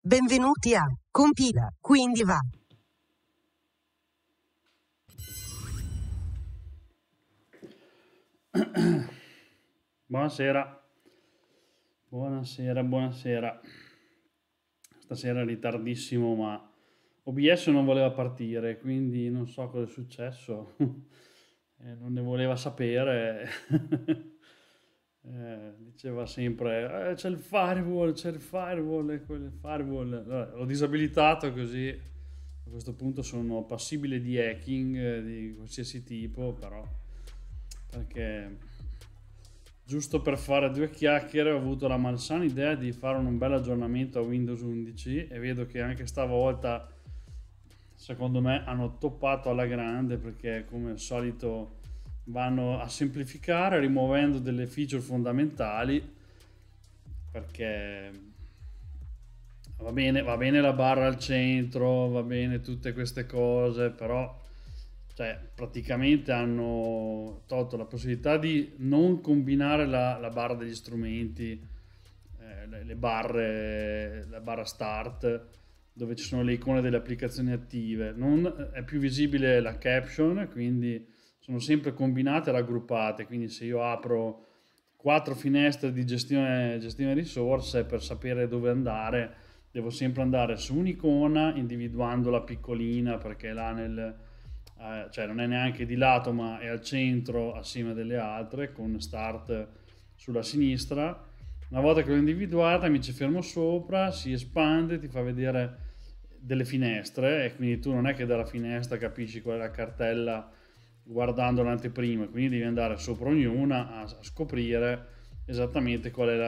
Benvenuti a Compila, quindi va. Buonasera, buonasera. Stasera è ritardissimo, ma OBS non voleva partire, quindi non so cosa è successo. Non ne voleva sapere. Diceva sempre, c'è il firewall, e quel firewall. Allora, l'ho disabilitato così a questo punto sono passibile di hacking di qualsiasi tipo, però perché giusto per fare due chiacchiere ho avuto la malsana idea di fare un bel aggiornamento a Windows 11 e vedo che anche stavolta secondo me hanno toppato alla grande, perché come al solito vanno a semplificare rimuovendo delle feature fondamentali, perché va bene la barra al centro, va bene tutte queste cose, però cioè, praticamente hanno tolto la possibilità di non combinare la barra degli strumenti, le barre, la barra start, dove ci sono le icone delle applicazioni attive. Non è più visibile la caption, quindi sono sempre combinate e raggruppate. Quindi se io apro 4 finestre di gestione risorse, per sapere dove andare devo sempre andare su un'icona individuandola piccolina, perché là cioè non è neanche di lato ma è al centro assieme a delle altre, con start sulla sinistra. Una volta che l'ho individuata mi ci fermo sopra, si espande, ti fa vedere delle finestre e quindi tu non è che dalla finestra capisci qual è la cartella guardando l'anteprima, quindi devi andare sopra ognuna a scoprire esattamente qual è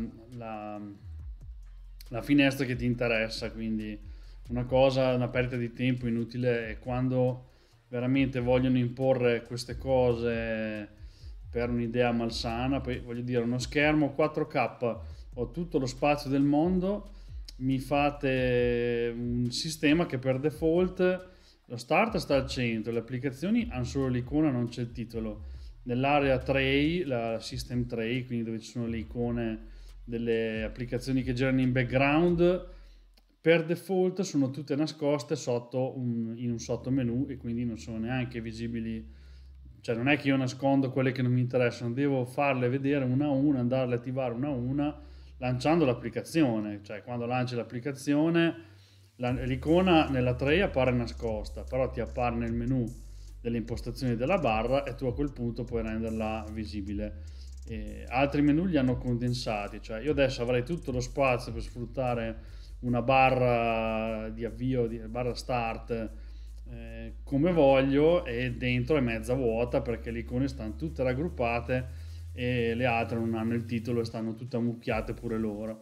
la finestra che ti interessa. Quindi una perdita di tempo inutile, e quando veramente vogliono imporre queste cose per un'idea malsana, poi voglio dire, uno schermo 4K, ho tutto lo spazio del mondo, mi fate un sistema che per default lo start sta al centro, le applicazioni hanno solo l'icona, non c'è il titolo. Nell'area tray, la system tray, quindi dove ci sono le icone delle applicazioni che girano in background, per default sono tutte nascoste in un sottomenu, e quindi non sono neanche visibili. Cioè non è che io nascondo quelle che non mi interessano, devo farle vedere una a una, andarle a attivare una a una lanciando l'applicazione. Cioè quando lanci l'applicazione l'icona nella tray appare nascosta, però ti appare nel menu delle impostazioni della barra e tu a quel punto puoi renderla visibile. Altri menu li hanno condensati, cioè io adesso avrei tutto lo spazio per sfruttare una barra di avvio, barra start, come voglio, e dentro è mezza vuota perché le icone stanno tutte raggruppate e le altre non hanno il titolo e stanno tutte ammucchiate pure loro.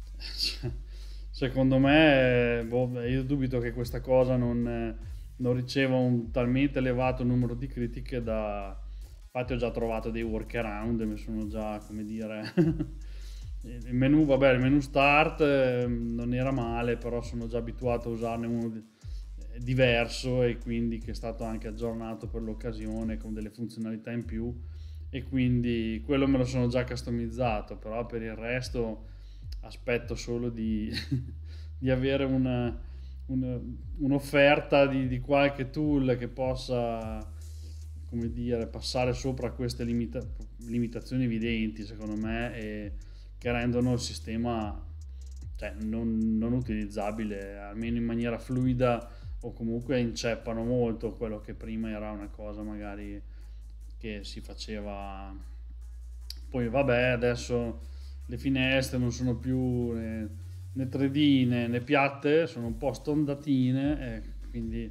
Secondo me, io dubito che questa cosa non riceva un talmente elevato numero di critiche da... Infatti ho già trovato dei workaround, mi sono già, come dire... Il menu, vabbè, il menu start non era male, però sono già abituato a usarne uno diverso, e quindi che è stato anche aggiornato per l'occasione con delle funzionalità in più, e quindi quello me lo sono già customizzato. Però per il resto aspetto solo di, di avere un'offerta di qualche tool che possa, come dire, passare sopra queste limitazioni evidenti, secondo me, e che rendono il sistema, cioè, non utilizzabile, almeno in maniera fluida, o comunque inceppano molto quello che prima era una cosa magari che si faceva. Poi vabbè, adesso le finestre non sono più né 3D né piatte, sono un po' stondatine, e quindi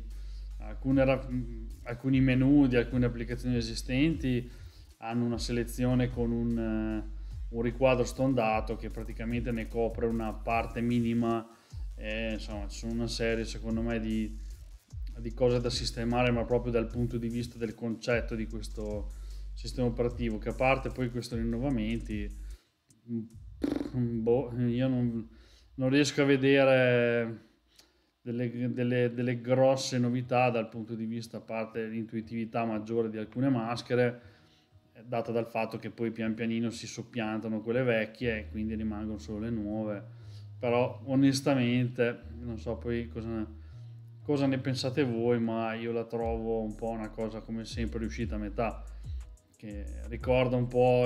alcuni menu di alcune applicazioni esistenti hanno una selezione con un riquadro stondato che praticamente ne copre una parte minima. Insomma, ci sono una serie, secondo me, di cose da sistemare, ma proprio dal punto di vista del concetto di questo sistema operativo, che a parte poi questi rinnovamenti, io non riesco a vedere delle grosse novità dal punto di vista, a parte l'intuitività maggiore di alcune maschere, data dal fatto che poi pian pianino si soppiantano quelle vecchie e quindi rimangono solo le nuove. però onestamente non so poi cosa ne pensate voi, ma io la trovo un po' una cosa come sempre riuscita a metà, che ricorda un po'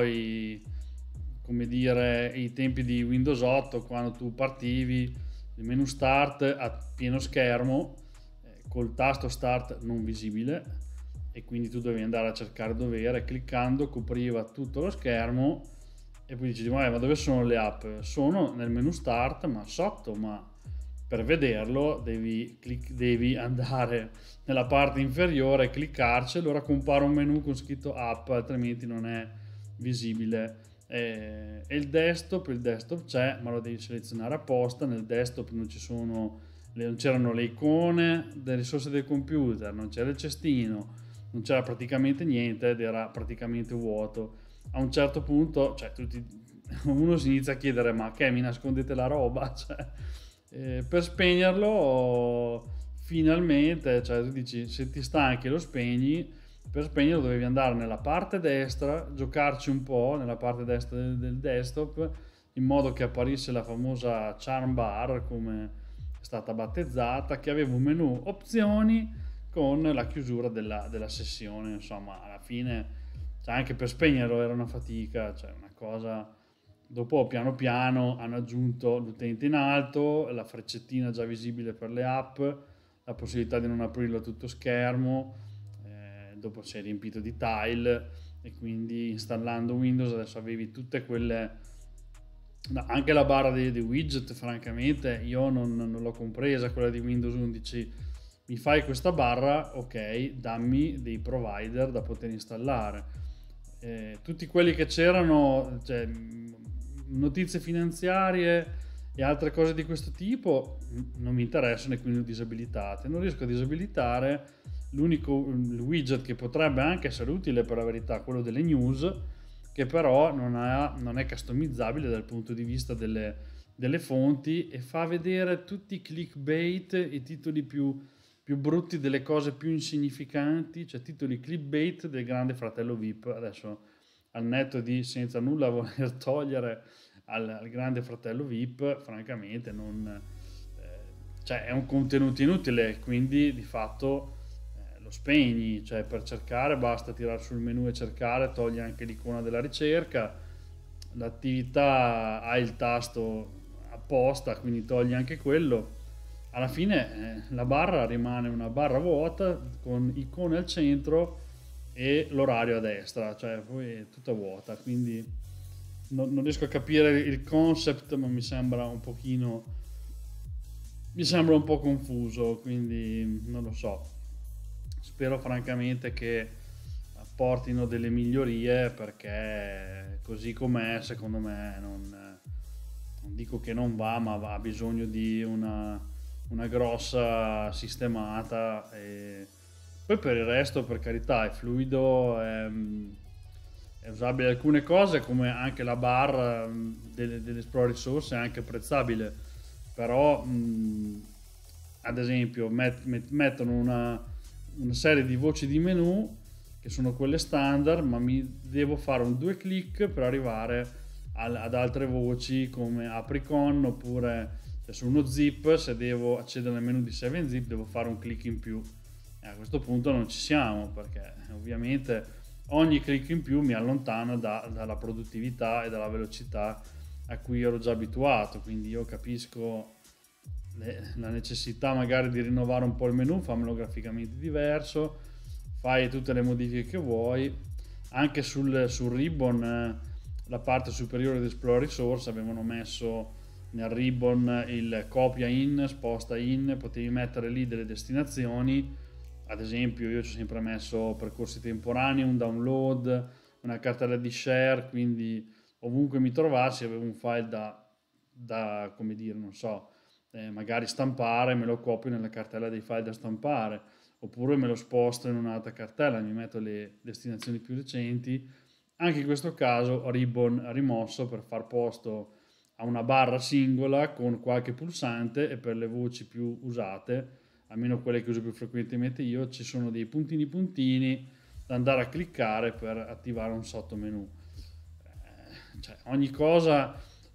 come dire, i tempi di Windows 8 quando tu partivi il menu start a pieno schermo col tasto start non visibile e quindi tu dovevi andare a cercare dove era e cliccando copriva tutto lo schermo e poi dici ma dove sono le app? Sono nel menu start ma sotto, ma per vederlo devi andare nella parte inferiore, cliccarci, allora compare un menu con scritto app, altrimenti non è visibile. E il desktop c'è, ma lo devi selezionare apposta. Nel desktop non c'erano le icone delle risorse del computer, non c'era il cestino, non c'era praticamente niente ed era praticamente vuoto. A un certo punto, cioè, uno si inizia a chiedere ma che mi nascondete la roba? Cioè, per spegnerlo finalmente, cioè tu dici se ti stanchi lo spegni, per spegnerlo dovevi andare nella parte destra, giocarci un po' nella parte destra del desktop in modo che apparisse la famosa charm bar come è stata battezzata, che aveva un menu opzioni con la chiusura della sessione. Insomma, alla fine, cioè, anche per spegnerlo era una fatica, cioè una cosa. Dopo piano piano hanno aggiunto l'utente in alto, la freccettina già visibile per le app, la possibilità di non aprirlo a tutto schermo, dopo si è riempito di tile e quindi installando Windows adesso avevi tutte quelle, no, anche la barra dei widget francamente io non l'ho compresa quella di Windows 11. Mi fai questa barra, ok, dammi dei provider da poter installare. Tutti quelli che c'erano, cioè, notizie finanziarie e altre cose di questo tipo non mi interessano e quindi disabilitate. Non riesco a disabilitare l'unico widget che potrebbe anche essere utile per la verità, quello delle news, che però non è customizzabile dal punto di vista delle fonti e fa vedere tutti i clickbait, i titoli più brutti delle cose più insignificanti, cioè titoli clickbait del grande fratello VIP. Adesso al netto di senza nulla voler togliere al grande fratello VIP, francamente cioè è un contenuto inutile, quindi di fatto lo spegni, cioè per cercare basta tirare sul menu e cercare, togli anche l'icona della ricerca, l'attività ha il tasto apposta, quindi togli anche quello. Alla fine la barra rimane una barra vuota con icone al centro e l'orario a destra, cioè poi è tutta vuota, quindi non riesco a capire il concept, ma mi sembra un po' confuso, quindi non lo so. Spero francamente che apportino delle migliorie perché così com'è secondo me non dico che non va, ma ha bisogno di una grossa sistemata e poi per il resto per carità è fluido, è usabile alcune cose come anche la bar dell'Explore Resource è anche apprezzabile, però ad esempio mettono una serie di voci di menu che sono quelle standard, ma mi devo fare un 2 clic per arrivare ad altre voci come apricon, oppure su uno zip se devo accedere al menu di 7zip devo fare un clic in più. A questo punto non ci siamo, perché ovviamente ogni clic in più mi allontana dalla produttività e dalla velocità a cui ero già abituato, quindi io capisco la necessità magari di rinnovare un po' il menu, fammelo graficamente diverso, fai tutte le modifiche che vuoi. Anche sul ribbon, la parte superiore di Explore Resource, avevano messo nel ribbon il copia in, sposta in, potevi mettere lì delle destinazioni. Ad esempio io ci ho sempre messo percorsi temporanei, un download, una cartella di share, quindi ovunque mi trovassi avevo un file da come dire, non so, magari stampare, me lo copio nella cartella dei file da stampare, oppure me lo sposto in un'altra cartella, mi metto le destinazioni più recenti. Anche in questo caso ribbon rimosso per far posto a una barra singola con qualche pulsante, e per le voci più usate, almeno quelle che uso più frequentemente io, ci sono dei puntini puntini da andare a cliccare per attivare un sottomenu. Cioè, ogni cosa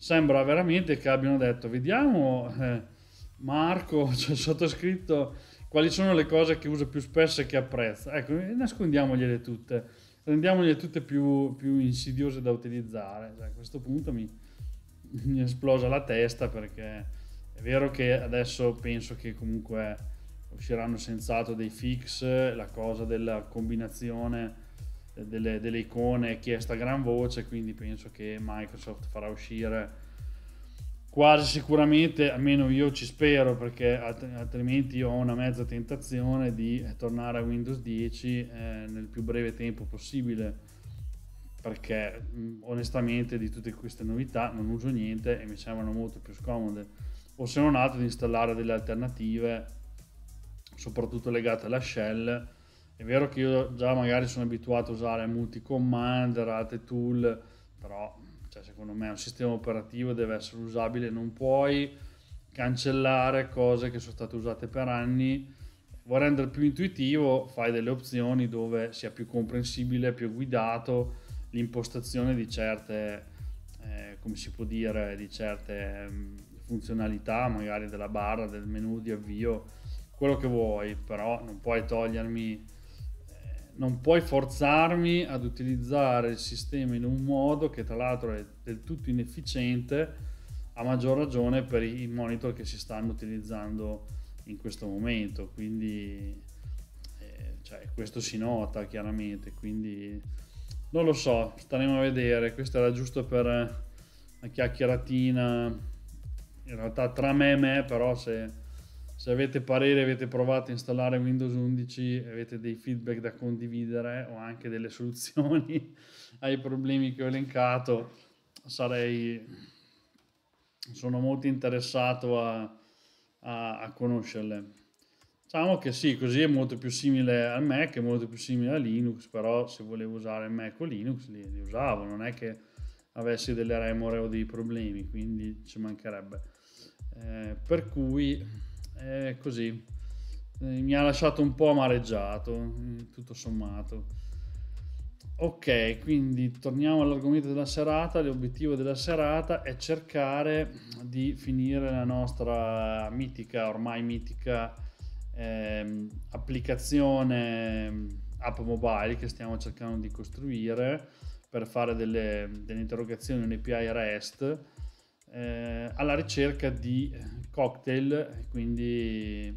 sembra veramente che abbiano detto vediamo Marco, cioè sottoscritto, quali sono le cose che usa più spesso e che apprezza. Ecco, nascondiamogliele tutte, rendiamogliele tutte più insidiose da utilizzare. Cioè, a questo punto mi è esplosa la testa, perché è vero che adesso penso che comunque usciranno senz'altro dei fix, la cosa della combinazione delle icone è chiesta a gran voce, quindi penso che Microsoft farà uscire quasi sicuramente, almeno io ci spero, perché altrimenti io ho una mezza tentazione di tornare a Windows 10 nel più breve tempo possibile, perché onestamente di tutte queste novità non uso niente e mi sembrano molto più scomode, o se non altro di installare delle alternative, soprattutto legate alla shell. È vero che io già magari sono abituato a usare multi-commander, altre tool, però cioè, secondo me un sistema operativo deve essere usabile, non puoi cancellare cose che sono state usate per anni. Vuoi rendere più intuitivo, fai delle opzioni dove sia più comprensibile, più guidato l'impostazione di certe, come si può dire, di certe funzionalità, magari della barra, del menu di avvio, quello che vuoi, però non puoi togliermi, non puoi forzarmi ad utilizzare il sistema in un modo che tra l'altro è del tutto inefficiente, a maggior ragione per i monitor che si stanno utilizzando in questo momento. Quindi cioè, questo si nota chiaramente, quindi non lo so, staremo a vedere. Questo era giusto per una chiacchieratina, in realtà tra me e me, però se avete parere, avete provato a installare Windows 11, avete dei feedback da condividere o anche delle soluzioni ai problemi che ho elencato, sono molto interessato a conoscerle. Diciamo che sì, così è molto più simile al Mac, è molto più simile a Linux, però se volevo usare il Mac o Linux li usavo, non è che avessi delle remore o dei problemi, quindi ci mancherebbe. Per cui così mi ha lasciato un po' amareggiato, tutto sommato. Ok, quindi torniamo all'argomento della serata. L'obiettivo della serata è cercare di finire la nostra mitica, ormai mitica, applicazione app mobile che stiamo cercando di costruire per fare delle interrogazioni, un API REST, alla ricerca di cocktail, quindi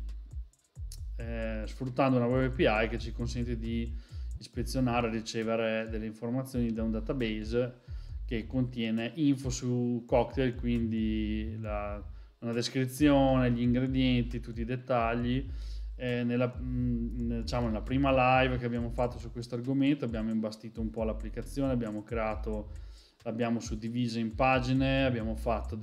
sfruttando una web API che ci consente di ispezionare e ricevere delle informazioni da un database che contiene info su cocktail, quindi una descrizione, gli ingredienti, tutti i dettagli. Diciamo, nella prima live che abbiamo fatto su questo argomento abbiamo imbastito un po' l'applicazione, l'abbiamo suddivisa in pagine, abbiamo fatto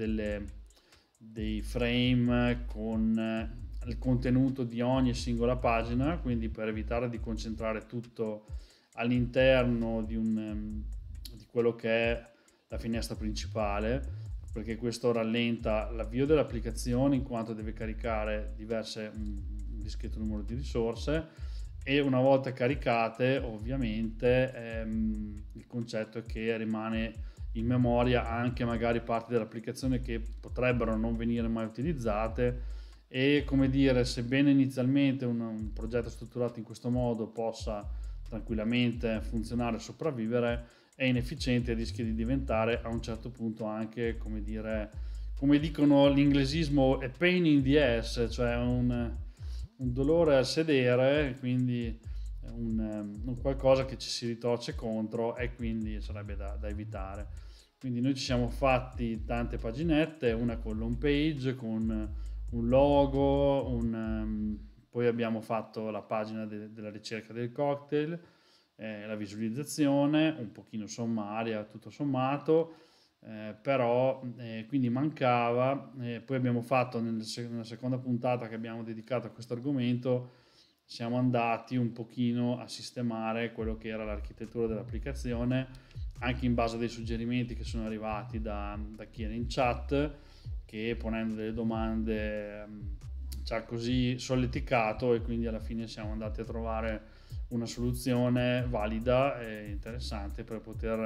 dei frame con il contenuto di ogni singola pagina, quindi per evitare di concentrare tutto all'interno di quello che è la finestra principale, perché questo rallenta l'avvio dell'applicazione in quanto deve caricare un discreto numero di risorse, e una volta caricate ovviamente il concetto è che rimane in memoria anche magari parti dell'applicazione che potrebbero non venire mai utilizzate. E come dire, sebbene inizialmente un progetto strutturato in questo modo possa tranquillamente funzionare e sopravvivere, è inefficiente e rischia di diventare a un certo punto anche, come dire, come dicono l'inglesismo, a pain in the ass, cioè un dolore al sedere, quindi un qualcosa che ci si ritorce contro, e quindi sarebbe da evitare. Quindi noi ci siamo fatti tante paginette, una con l'home page, con un logo, poi abbiamo fatto la pagina della ricerca del cocktail, la visualizzazione, un pochino sommaria, tutto sommato, però quindi mancava. Poi abbiamo fatto nella seconda puntata che abbiamo dedicato a questo argomento, siamo andati un pochino a sistemare quello che era l'architettura dell'applicazione, anche in base a dei suggerimenti che sono arrivati da chi era in chat, che ponendo delle domande ci ha così solleticato, e quindi alla fine siamo andati a trovare una soluzione valida e interessante per poter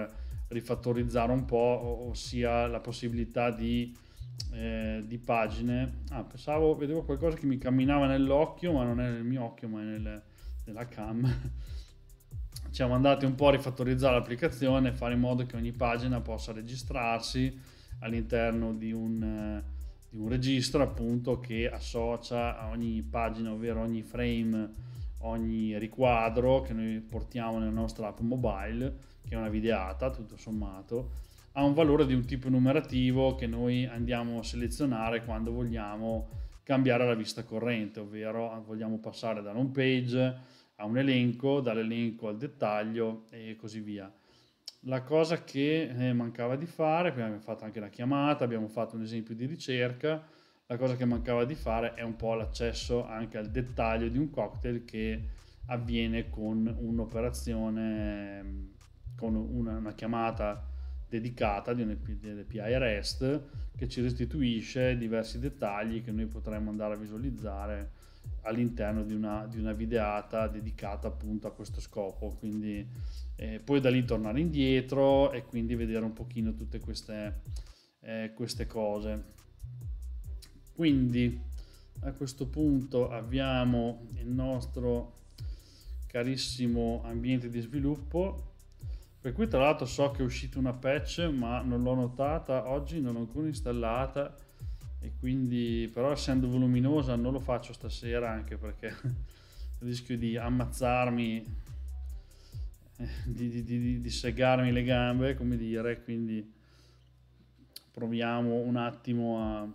rifattorizzare un po', ossia la possibilità di pagine. Vedevo qualcosa che mi camminava nell'occhio, ma non è nel mio occhio, ma è nella cam. Siamo andati un po' a rifattorizzare l'applicazione, fare in modo che ogni pagina possa registrarsi all'interno di un registro, appunto, che associa a ogni pagina, ovvero ogni frame, ogni riquadro che noi portiamo nella nostra app mobile, che è una videata tutto sommato, ha un valore di un tipo numerativo che noi andiamo a selezionare quando vogliamo cambiare la vista corrente, ovvero vogliamo passare da un page a un elenco, dall'elenco al dettaglio e così via. La cosa che mancava di fare, abbiamo fatto anche la chiamata, abbiamo fatto un esempio di ricerca, la cosa che mancava di fare è un po' l'accesso anche al dettaglio di un cocktail che avviene con un'operazione, con una chiamata dedicata di un'API REST che ci restituisce diversi dettagli che noi potremmo andare a visualizzare all'interno di una videata dedicata appunto a questo scopo. Quindi poi da lì tornare indietro e quindi vedere un pochino tutte queste cose. Quindi a questo punto abbiamo il nostro carissimo ambiente di sviluppo, per cui tra l'altro so che è uscita una patch, ma non l'ho notata oggi, non l'ho ancora installata, e quindi però essendo voluminosa non lo faccio stasera, anche perché rischio di ammazzarmi, di segarmi le gambe, come dire. Quindi proviamo un attimo a...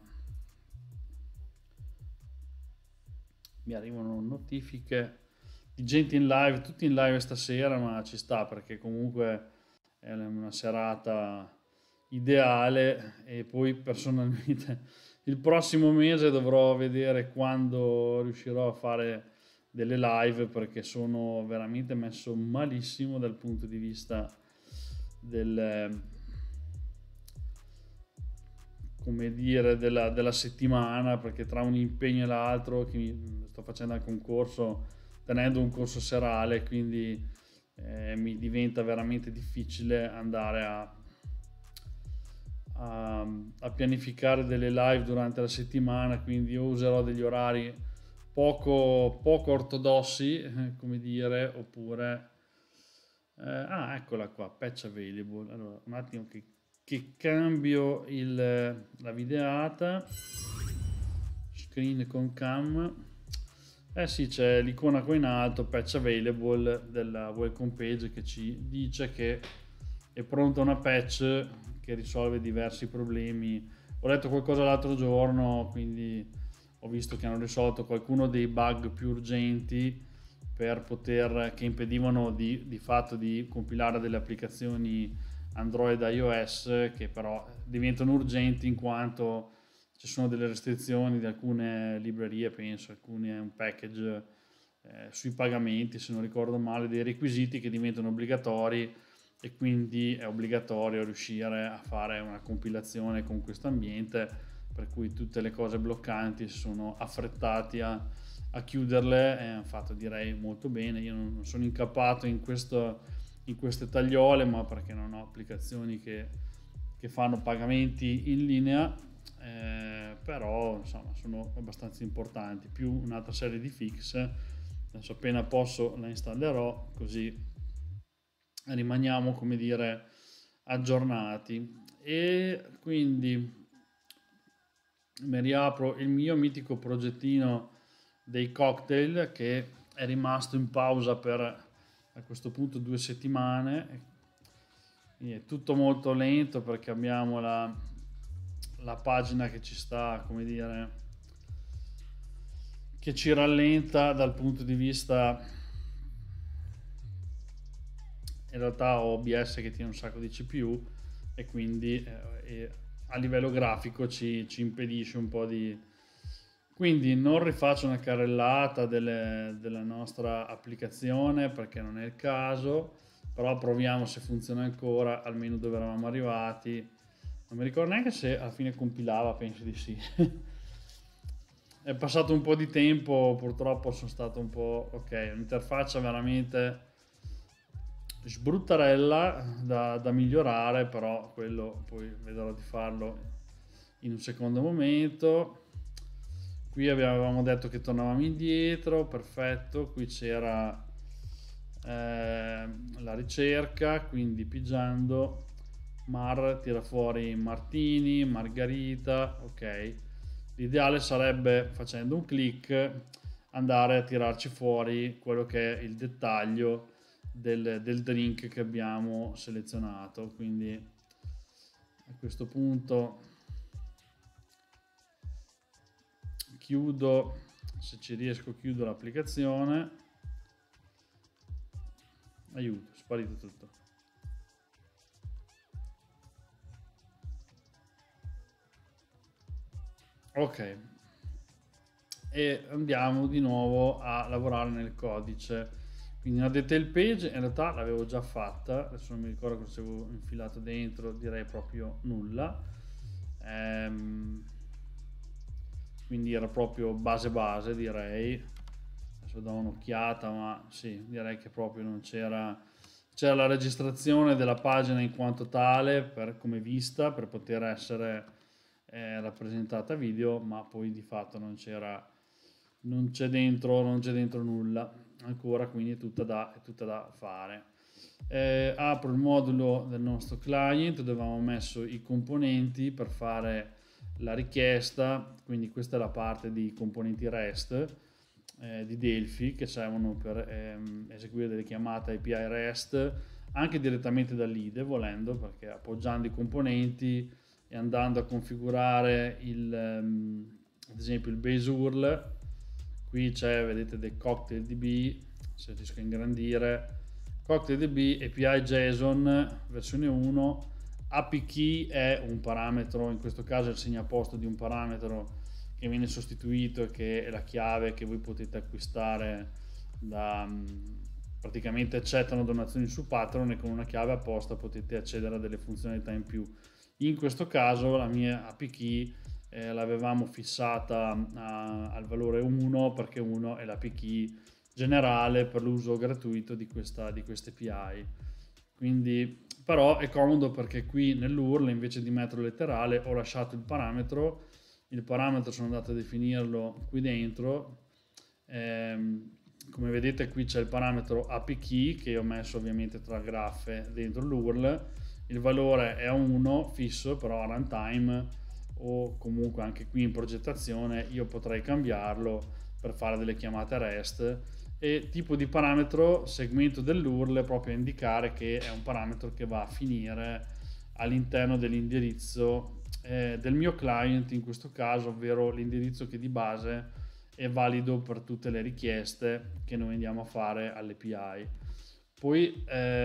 Mi arrivano notifiche di gente in live, tutti in live stasera, ma ci sta perché comunque è una serata ideale. E poi personalmente il prossimo mese dovrò vedere quando riuscirò a fare delle live, perché sono veramente messo malissimo dal punto di vista come dire, della settimana, perché tra un impegno e l'altro, che sto facendo anche un corso, tenendo un corso serale, quindi mi diventa veramente difficile andare a pianificare delle live durante la settimana. Quindi io userò degli orari poco ortodossi, come dire, oppure eccola qua, patch available. Allora un attimo che cambio la videata, screen con cam. Sì, c'è l'icona qua in alto, patch available, della welcome page, che ci dice che è pronta una patch che risolve diversi problemi. Ho letto qualcosa l'altro giorno, quindi ho visto che hanno risolto qualcuno dei bug più urgenti che impedivano di fatto di compilare delle applicazioni Android e iOS, che però diventano urgenti in quanto ci sono delle restrizioni di alcune librerie, penso, alcuni è un package sui pagamenti, se non ricordo male, dei requisiti che diventano obbligatori, e quindi è obbligatorio riuscire a fare una compilazione con questo ambiente, per cui tutte le cose bloccanti si sono affrettati a chiuderle, e hanno fatto, direi, molto bene. Io non sono incappato in queste tagliole, ma perché non ho applicazioni che fanno pagamenti in linea, però insomma sono abbastanza importanti, più un'altra serie di fix. Adesso appena posso la installerò, così rimaniamo, come dire, aggiornati. E quindi mi riapro il mio mitico progettino dei cocktail, che è rimasto in pausa per, a questo punto, 2 settimane. È tutto molto lento perché abbiamo la pagina che ci sta, come dire, che ci rallenta dal punto di vista, in realtà ho OBS che tiene un sacco di CPU, e quindi a livello grafico ci impedisce un po' di... Quindi non rifaccio una carrellata della nostra applicazione perché non è il caso, però proviamo se funziona ancora, almeno dove eravamo arrivati. Non mi ricordo neanche se alla fine compilava, penso di sì. È passato un po' di tempo, purtroppo sono stato un po'... Ok, l'interfaccia veramente sbruttarella da migliorare, però quello poi vedrò di farlo in un secondo momento. Qui avevamo detto che tornavamo indietro, perfetto. Qui c'era la ricerca, quindi pigiando Mar tira fuori Martini, Margarita, ok. L'ideale sarebbe, facendo un clic, andare a tirarci fuori quello che è il dettaglio del drink che abbiamo selezionato. Quindi a questo punto chiudo, se ci riesco chiudo l'applicazione. Aiuto, è sparito tutto. Ok, e andiamo di nuovo a lavorare nel codice. Quindi una detail page in realtà l'avevo già fatta, adesso non mi ricordo cosa avevo infilato dentro, direi proprio nulla. Quindi era proprio base direi. Adesso do un'occhiata, ma sì, direi che proprio non c'era la registrazione della pagina in quanto tale come vista per poter essere rappresentata video, ma poi di fatto non c'è dentro nulla ancora, quindi è tutta da fare. Apro il modulo del nostro client dove avevamo messo i componenti per fare la richiesta, quindi questa è la parte di componenti REST di Delphi che servono per eseguire delle chiamate API REST anche direttamente dall'IDE volendo, perché appoggiando i componenti e andando a configurare ad esempio il base URL, qui c'è, vedete, del CocktailDB, se riesco a ingrandire, CocktailDB API JSON versione 1. API key è un parametro, in questo caso è il segnaposto di un parametro che viene sostituito e che è la chiave che voi potete acquistare praticamente accettano donazioni su Patreon e con una chiave apposta potete accedere a delle funzionalità in più. In questo caso la mia API key l'avevamo fissata al valore 1 perché 1 è l'API key generale per l'uso gratuito di queste API. Quindi però è comodo perché qui nell'URL invece di metterlo letterale ho lasciato il parametro sono andato a definirlo qui dentro. Come vedete qui c'è il parametro API key che ho messo ovviamente tra graffe dentro l'URL, il valore è 1 fisso, però a runtime o comunque anche qui in progettazione io potrei cambiarlo per fare delle chiamate REST. E tipo di parametro segmento dell'URL proprio a indicare che è un parametro che va a finire all'interno dell'indirizzo del mio client in questo caso, ovvero l'indirizzo che di base è valido per tutte le richieste che noi andiamo a fare all'API. Poi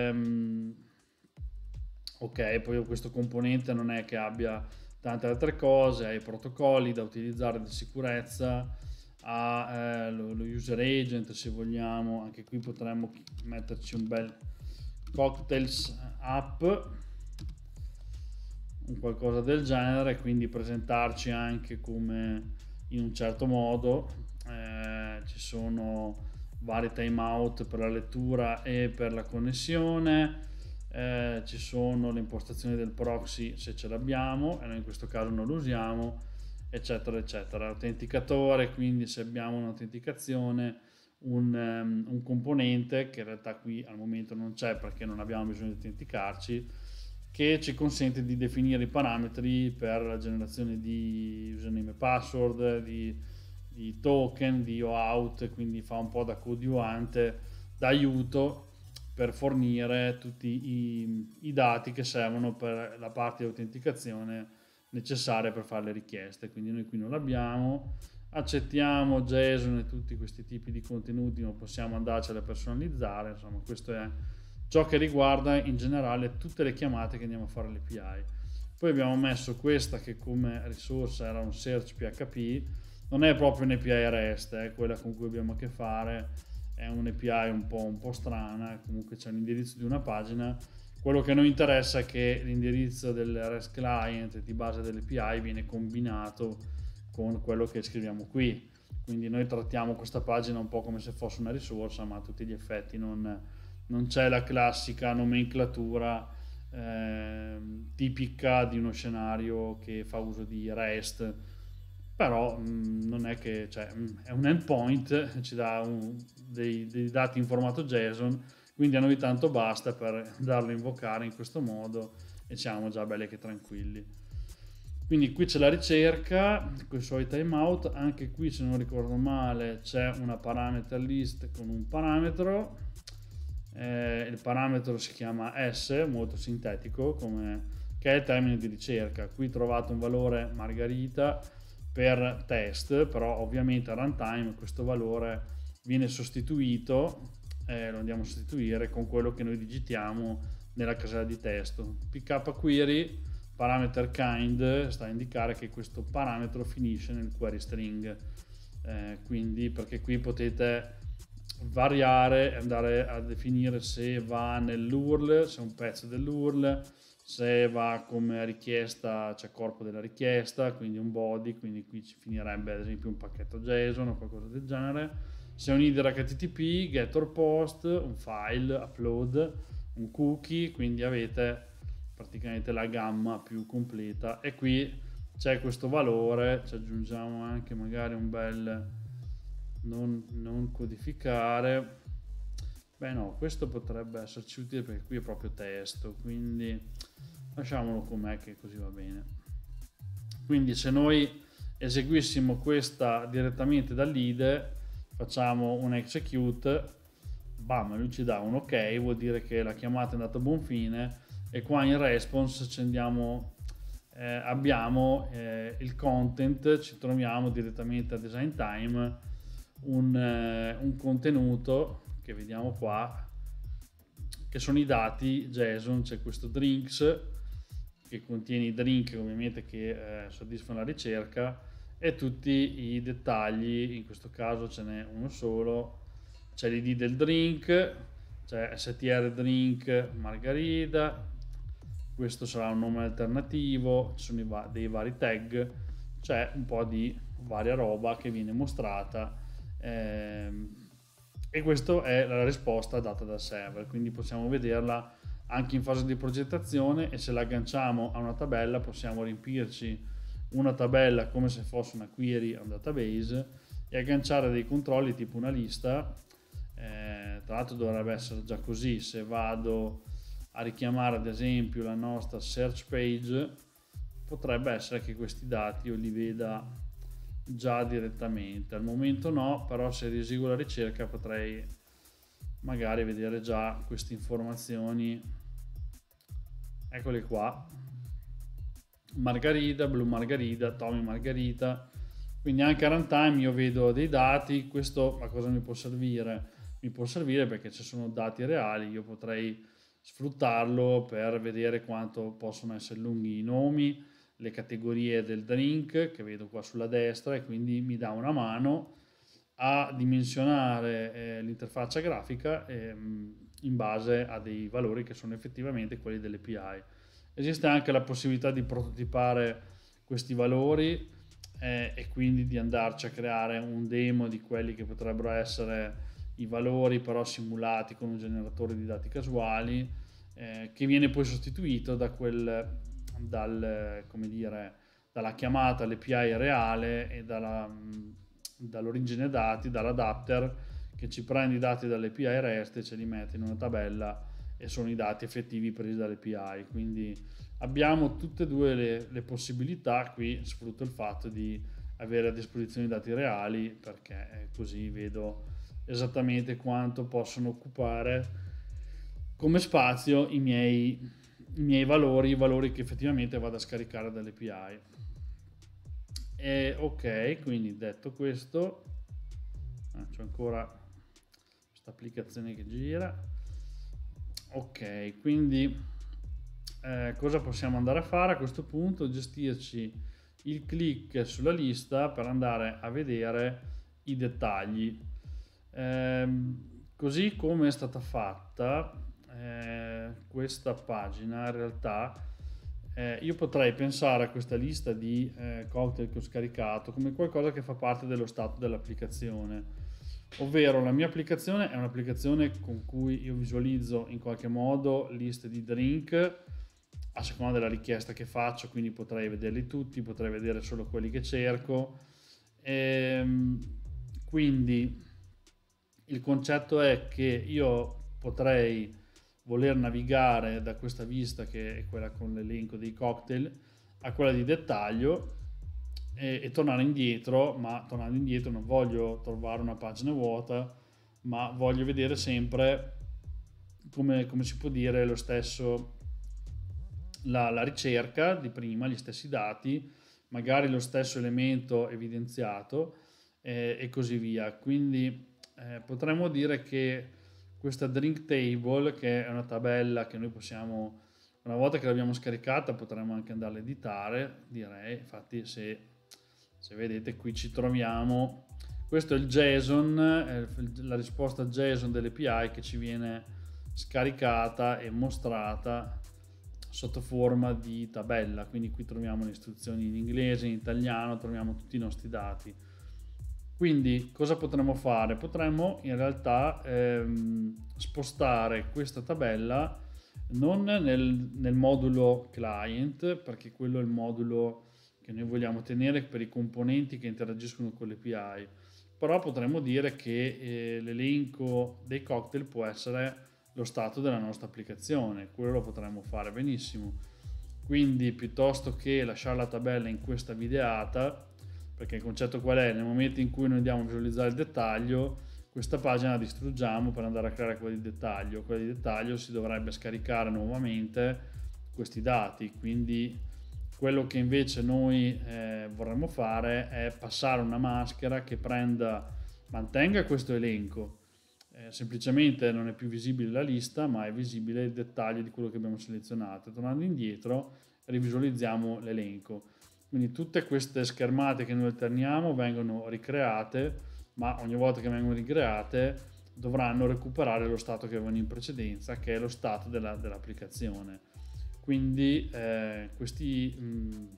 ok, poi questo componente non è che abbia tante altre cose, ha i protocolli da utilizzare di sicurezza, ha lo user agent se vogliamo, anche qui potremmo metterci un bel cocktails app, un qualcosa del genere, quindi presentarci anche come in un certo modo. Ci sono vari timeout per la lettura e per la connessione, ci sono le impostazioni del proxy se ce l'abbiamo e noi in questo caso non lo usiamo, eccetera eccetera. Autenticatore, quindi se abbiamo un'autenticazione, un componente che in realtà qui al momento non c'è perché non abbiamo bisogno di autenticarci, che ci consente di definire i parametri per la generazione di username e password, di token, di OAuth, quindi fa un po' da coadiuvante, da aiuto per fornire tutti i dati che servono per la parte di autenticazione necessaria per fare le richieste. Quindi noi qui non l'abbiamo, accettiamo JSON e tutti questi tipi di contenuti, ma possiamo andarcene a personalizzare. Insomma, questo è ciò che riguarda in generale tutte le chiamate che andiamo a fare all'API. Poi abbiamo messo questa che come risorsa era un search PHP, non è proprio un API REST, è quella con cui abbiamo a che fare, è un API un po' strana, comunque c'è l'indirizzo di una pagina. Quello che a noi interessa è che l'indirizzo del REST client di base dell'API viene combinato con quello che scriviamo qui, quindi noi trattiamo questa pagina un po' come se fosse una risorsa, ma a tutti gli effetti non non c'è la classica nomenclatura tipica di uno scenario che fa uso di REST, però non è che, cioè, è un endpoint, ci dà dei dati in formato JSON, quindi a noi tanto basta per darlo a invocare in questo modo e siamo già belli che tranquilli. Quindi qui c'è la ricerca con i suoi timeout, anche qui se non ricordo male c'è una parameter list con un parametro, il parametro si chiama S, molto sintetico, che è il termine di ricerca. Qui trovate un valore margherita per test, però ovviamente a runtime questo valore viene sostituito, lo andiamo a sostituire con quello che noi digitiamo nella casella di testo. pkquery parameter kind sta a indicare che questo parametro finisce nel query string, quindi perché qui potete variare e andare a definire se va nell'URL, se è un pezzo dell'URL, se va come richiesta, c'è corpo della richiesta, quindi un body, quindi qui ci finirebbe ad esempio un pacchetto JSON o qualcosa del genere, se è un header HTTP, get or post, un file, upload, un cookie, quindi avete praticamente la gamma più completa. E qui c'è questo valore, ci aggiungiamo anche magari un bel non codificare. Beh no, questo potrebbe esserci utile perché qui è proprio testo, quindi lasciamolo com'è che così va bene. Quindi se noi eseguissimo questa direttamente dall'IDE, facciamo un execute, bam, lui ci dà un ok, vuol dire che la chiamata è andata a buon fine, e qua in response ci andiamo, abbiamo il content, ci troviamo direttamente a design time un contenuto che vediamo qua, che sono i dati JSON. C'è questo drinks che contiene i drink ovviamente che soddisfano la ricerca, e tutti i dettagli, in questo caso ce n'è uno solo, c'è l'id del drink, c'è str drink margarita, questo sarà un nome alternativo, ci sono dei vari tag, c'è un po' di varia roba che viene mostrata, e questa è la risposta data dal server, quindi possiamo vederla anche in fase di progettazione, e se la agganciamo a una tabella possiamo riempirci una tabella come se fosse una query a un database e agganciare dei controlli tipo una lista. Tra l'altro dovrebbe essere già così. Se vado a richiamare ad esempio la nostra search page, potrebbe essere che questi dati io li veda già direttamente. Al momento no, però se rieseguo la ricerca potrei magari vedere già queste informazioni. Eccole qua: Margarita, Blue Margarita, Tommy Margarita. Quindi anche a runtime io vedo dei dati. Questo a cosa mi può servire? Mi può servire perché ci sono dati reali, io potrei sfruttarlo per vedere quanto possono essere lunghi i nomi, le categorie del drink che vedo qua sulla destra, e quindi mi dà una mano a dimensionare l'interfaccia grafica in base a dei valori che sono effettivamente quelli dell'API. Esiste anche la possibilità di prototipare questi valori e quindi di andarci a creare un demo di quelli che potrebbero essere i valori, però simulati con un generatore di dati casuali, che viene poi sostituito dalla chiamata all'API reale e dall'origine dati, dall'adapter che ci prende i dati dall'API REST e ce li mette in una tabella, e sono i dati effettivi presi dall'API. Quindi abbiamo tutte e due le possibilità. Qui sfrutto il fatto di avere a disposizione i dati reali, perché così vedo esattamente quanto possono occupare come spazio i miei valori, i valori che effettivamente vado a scaricare dall'API. E ok, quindi detto questo, c'è ancora questa applicazione che gira. Ok, quindi cosa possiamo andare a fare a questo punto? Gestirci il click sulla lista per andare a vedere i dettagli. Così come è stata fatta questa pagina, in realtà io potrei pensare a questa lista di cocktail che ho scaricato come qualcosa che fa parte dello stato dell'applicazione. ovvero la mia applicazione è un'applicazione con cui io visualizzo in qualche modo liste di drink a seconda della richiesta che faccio, quindi potrei vederli tutti, potrei vedere solo quelli che cerco. Quindi il concetto è che io potrei voler navigare da questa vista, che è quella con l'elenco dei cocktail, a quella di dettaglio e tornare indietro, ma tornando indietro non voglio trovare una pagina vuota, ma voglio vedere sempre come si può dire lo stesso, la ricerca di prima, gli stessi dati, magari lo stesso elemento evidenziato e così via. Quindi potremmo dire che questa drink table, che è una tabella che noi possiamo, una volta che l'abbiamo scaricata, potremmo anche andarla a editare, direi. Infatti se vedete qui ci troviamo, questo è il JSON, la risposta JSON dell'API che ci viene scaricata e mostrata sotto forma di tabella. Quindi qui troviamo le istruzioni in inglese, in italiano, troviamo tutti i nostri dati. Quindi cosa potremmo fare? Potremmo in realtà spostare questa tabella non nel modulo client, perché quello è il modulo che noi vogliamo tenere per i componenti che interagiscono con l'API, però potremmo dire che l'elenco dei cocktail può essere lo stato della nostra applicazione. Quello lo potremmo fare benissimo. Quindi piuttosto che lasciare la tabella in questa videata, perché il concetto qual è? Nel momento in cui noi andiamo a visualizzare il dettaglio, questa pagina la distruggiamo per andare a creare quella di dettaglio. Quella di dettaglio si dovrebbe scaricare nuovamente questi dati, quindi quello che invece noi vorremmo fare è passare una maschera che mantenga questo elenco. Semplicemente non è più visibile la lista, ma è visibile il dettaglio di quello che abbiamo selezionato. Tornando indietro, rivisualizziamo l'elenco. Quindi tutte queste schermate che noi alterniamo vengono ricreate, ma ogni volta che vengono ricreate dovranno recuperare lo stato che avevano in precedenza, che è lo stato dell'applicazione. Quindi questi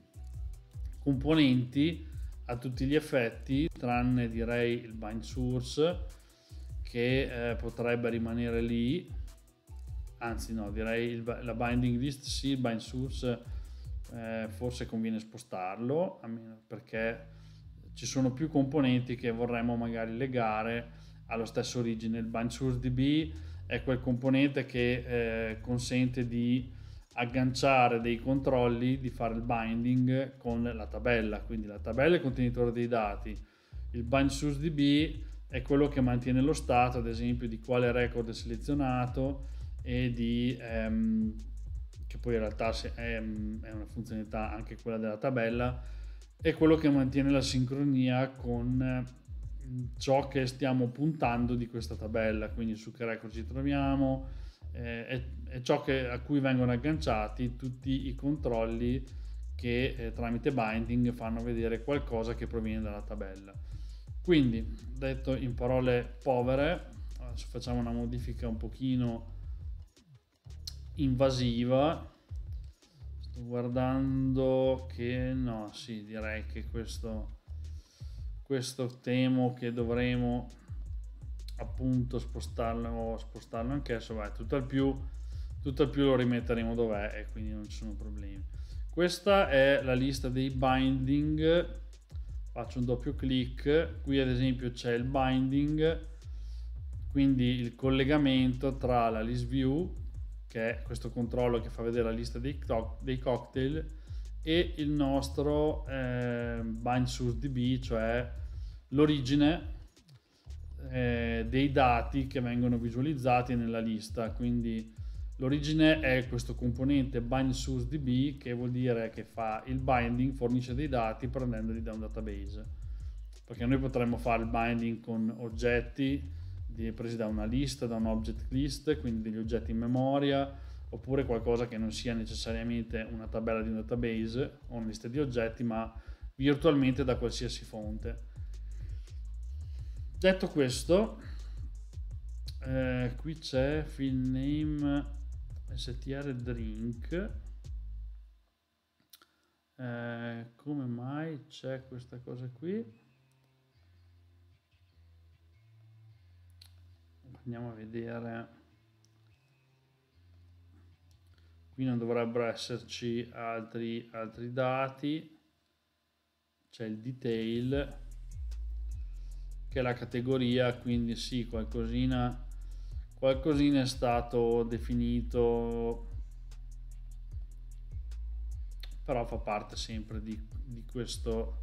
componenti a tutti gli effetti, tranne direi il bind source, che potrebbe rimanere lì, anzi no, direi la binding list sì, il bind source forse conviene spostarlo, perché ci sono più componenti che vorremmo magari legare allo stesso origine. Il bind source db è quel componente che consente di agganciare dei controlli, di fare il binding con la tabella, quindi la tabella è il contenitore dei dati. Il bind source db è quello che mantiene lo stato, ad esempio, di quale record è selezionato e che poi in realtà è una funzionalità anche quella della tabella, è quello che mantiene la sincronia con ciò che stiamo puntando di questa tabella, quindi su che record ci troviamo, è ciò a cui vengono agganciati tutti i controlli che tramite binding fanno vedere qualcosa che proviene dalla tabella. Quindi, detto in parole povere, adesso facciamo una modifica un pochino invasiva. Sto guardando che no, sì, direi che questo temo che dovremo appunto spostarlo anche adesso, vai, tutto al più lo rimetteremo dov'è e quindi non ci sono problemi. Questa è la lista dei binding. Faccio un doppio clic, qui ad esempio c'è il binding, quindi il collegamento tra la list view, che è questo controllo che fa vedere la lista dei cocktail, e il nostro bind source db, cioè l'origine dei dati che vengono visualizzati nella lista. Quindi l'origine è questo componente bind source db, che vuol dire che fa il binding, fornisce dei dati prendendoli da un database, perché noi potremmo fare il binding con oggetti presi da una lista, da un object list, quindi degli oggetti in memoria, oppure qualcosa che non sia necessariamente una tabella di un database o una lista di oggetti, ma virtualmente da qualsiasi fonte. Detto questo, qui c'è field name str drink. Come mai c'è questa cosa qui? andiamo a vedere. Qui non dovrebbero esserci altri dati. C'è il detail, che è la categoria, quindi sì, qualcosina è stato definito, però fa parte sempre di questo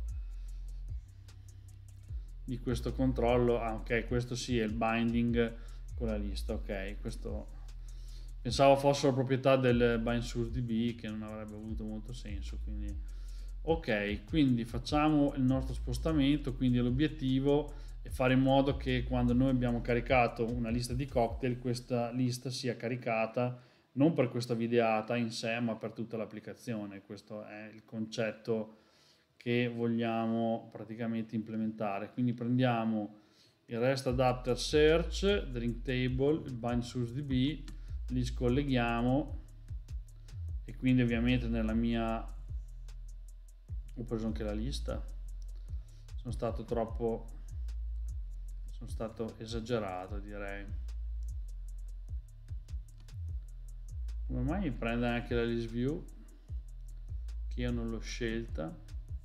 controllo. Ah, ok, questo sì è il binding con la lista. Ok, questo pensavo fossero proprietà del bind source DB, che non avrebbe avuto molto senso, quindi ok. Quindi facciamo il nostro spostamento, quindi l'obiettivo è fare in modo che quando noi abbiamo caricato una lista di cocktail, questa lista sia caricata non per questa videata in sé, ma per tutta l'applicazione. Questo è il concetto che vogliamo praticamente implementare. Quindi prendiamo il REST adapter search, drink table, il bind source DB, li scolleghiamo, e quindi ovviamente nella mia ho preso anche la lista, sono stato esagerato, direi. Come mai mi prende anche la list view che io non l'ho scelta?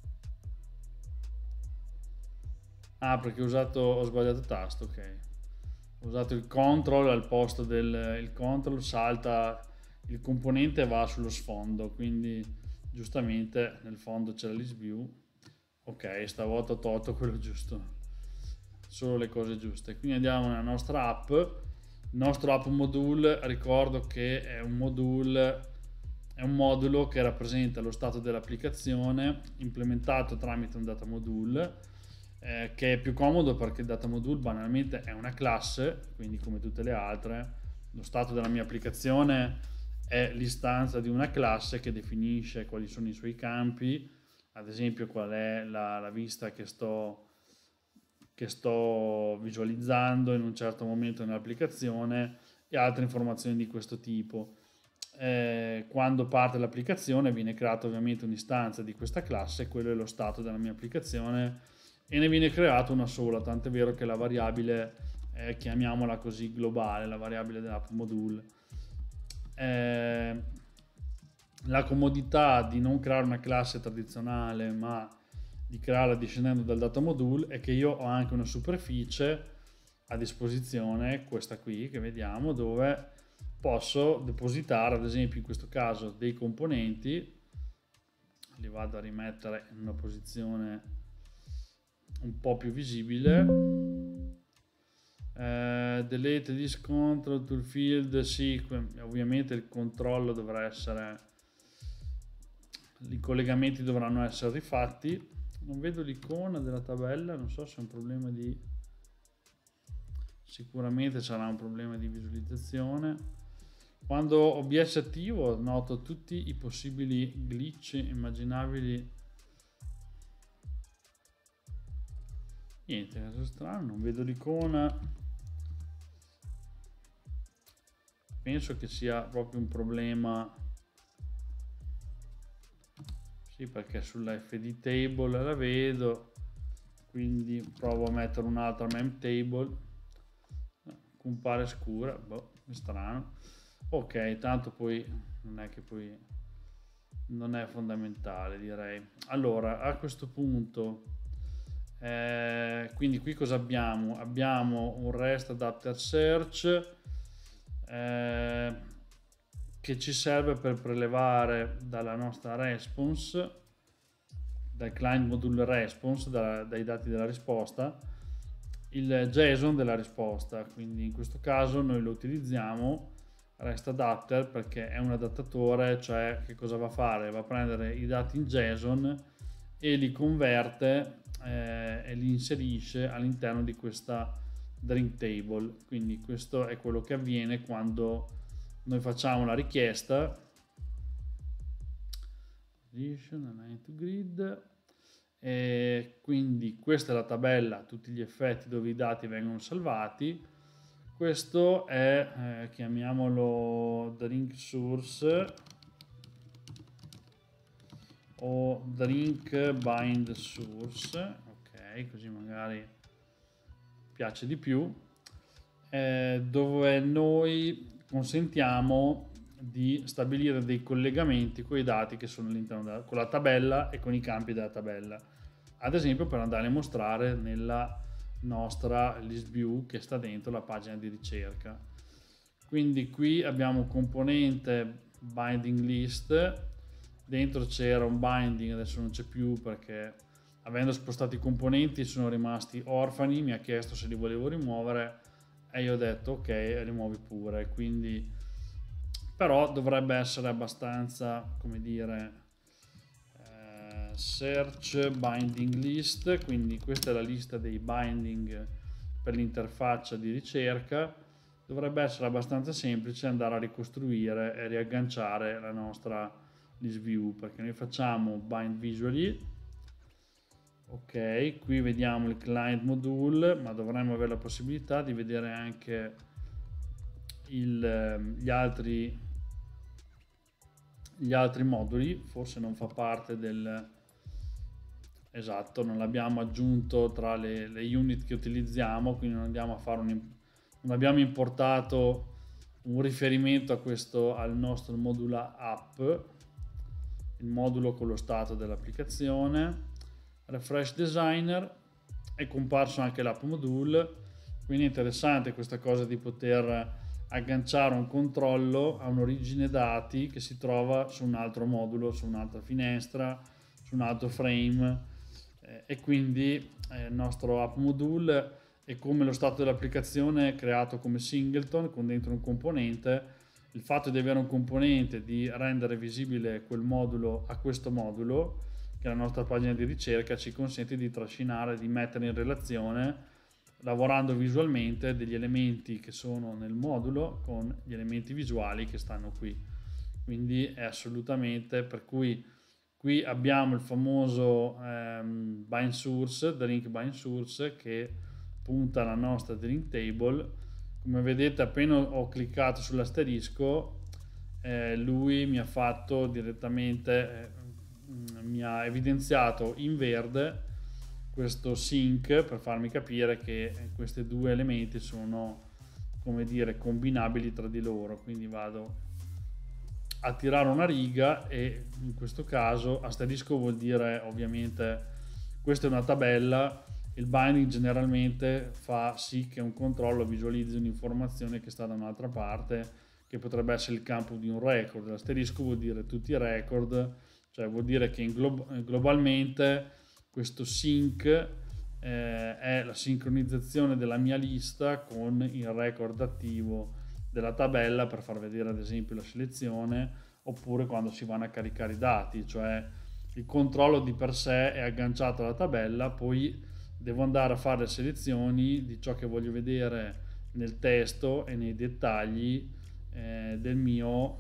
Ah, perché ho sbagliato tasto. Ok, ho usato il control al posto il control salta il componente e va sullo sfondo, quindi giustamente nel fondo c'è la list view. Ok, stavolta ho tolto quello giusto, solo le cose giuste. Quindi andiamo nella nostra app. Il nostro app module, ricordo che è un modulo che rappresenta lo stato dell'applicazione implementato tramite un data module, che è più comodo perché il data module banalmente è una classe, quindi come tutte le altre lo stato della mia applicazione è l'istanza di una classe che definisce quali sono i suoi campi, ad esempio qual è la vista che sto visualizzando in un certo momento nell'applicazione, e altre informazioni di questo tipo. Quando parte l'applicazione viene creata ovviamente un'istanza di questa classe, quello è lo stato della mia applicazione, e ne viene creata una sola, tant'è vero che la variabile, chiamiamola così, globale, la variabile dell'app module. La comodità di non creare una classe tradizionale ma di crearla discendendo dal data module è che io ho anche una superficie a disposizione, questa qui che vediamo, dove posso depositare, ad esempio in questo caso, dei componenti. Li vado a rimettere in una posizione un po' più visibile. Delete this control to field, sì, ovviamente il controllo dovrà essere, i collegamenti dovranno essere rifatti. Non vedo l'icona della tabella, non so se è un problema sicuramente sarà un problema di visualizzazione. Quando OBS è attivo noto tutti i possibili glitch immaginabili. Niente, caso strano, non vedo l'icona. Penso che sia proprio un problema. Sì, perché sulla FD table la vedo, quindi provo a mettere un'altra mem table. Compare scura, boh, è strano. Ok, tanto poi non è che poi non è fondamentale, direi. Allora, a questo punto, quindi qui cosa abbiamo? Abbiamo un REST adapter search che ci serve per prelevare dalla nostra response, dal client module response, dai dati della risposta, il JSON della risposta. Quindi in questo caso noi lo utilizziamo REST adapter perché è un adattatore, cioè che cosa va a fare? Va a prendere i dati in JSON e li converte e li inserisce all'interno di questa drink table. Quindi questo è quello che avviene quando noi facciamo la richiesta position align to grid, e quindi questa è la tabella a tutti gli effetti dove i dati vengono salvati. Questo è chiamiamolo drink source o drink bind source, ok, così magari piace di più. dove noi consentiamo di stabilire dei collegamenti con i dati che sono all'interno con la tabella e con i campi della tabella, ad esempio per andare a mostrare nella nostra list view che sta dentro la pagina di ricerca. Quindi qui abbiamo un componente binding list, dentro c'era un binding, adesso non c'è più perché avendo spostato i componenti sono rimasti orfani, mi ha chiesto se li volevo rimuovere e io ho detto ok, rimuovi pure. Quindi però dovrebbe essere abbastanza, come dire, search binding list, quindi questa è la lista dei binding per l'interfaccia di ricerca. Dovrebbe essere abbastanza semplice andare a ricostruire e riagganciare la nostra list view, perché noi facciamo bind visually. Ok, qui vediamo il client module, ma dovremmo avere la possibilità di vedere anche gli altri moduli. Forse non fa parte del... Esatto, non l'abbiamo aggiunto tra le unit che utilizziamo, quindi non andiamo a fare non abbiamo importato un riferimento a questo, al nostro modulo app, il modulo con lo stato dell'applicazione. Refresh designer, è comparso anche l'app module, quindi è interessante questa cosa di poter agganciare un controllo a un'origine dati che si trova su un altro modulo, su un'altra finestra, su un altro frame, e quindi il nostro app module è come lo stato dell'applicazione creato come singleton con dentro un componente. Il fatto di avere un componente, di rendere visibile quel modulo a questo modulo, che è la nostra pagina di ricerca, ci consente di trascinare, di mettere in relazione, lavorando visualmente, degli elementi che sono nel modulo con gli elementi visuali che stanno qui. Quindi è assolutamente, per cui qui abbiamo il famoso bind source, drink bind source, che punta alla nostra drink table. Come vedete, appena ho cliccato sull'asterisco, lui mi ha fatto direttamente, mi ha evidenziato in verde questo sync per farmi capire che questi due elementi sono, come dire, combinabili tra di loro. Quindi vado a tirare una riga e in questo caso asterisco vuol dire ovviamente questa è una tabella. Il binding generalmente fa sì che un controllo visualizzi un'informazione che sta da un'altra parte, che potrebbe essere il campo di un record. L'asterisco vuol dire tutti i record, cioè vuol dire che globalmente questo sync è la sincronizzazione della mia lista con il record attivo della tabella, per far vedere ad esempio la selezione, oppure quando si vanno a caricare i dati, cioè il controllo di per sé è agganciato alla tabella, poi devo andare a fare le selezioni di ciò che voglio vedere nel testo e nei dettagli del mio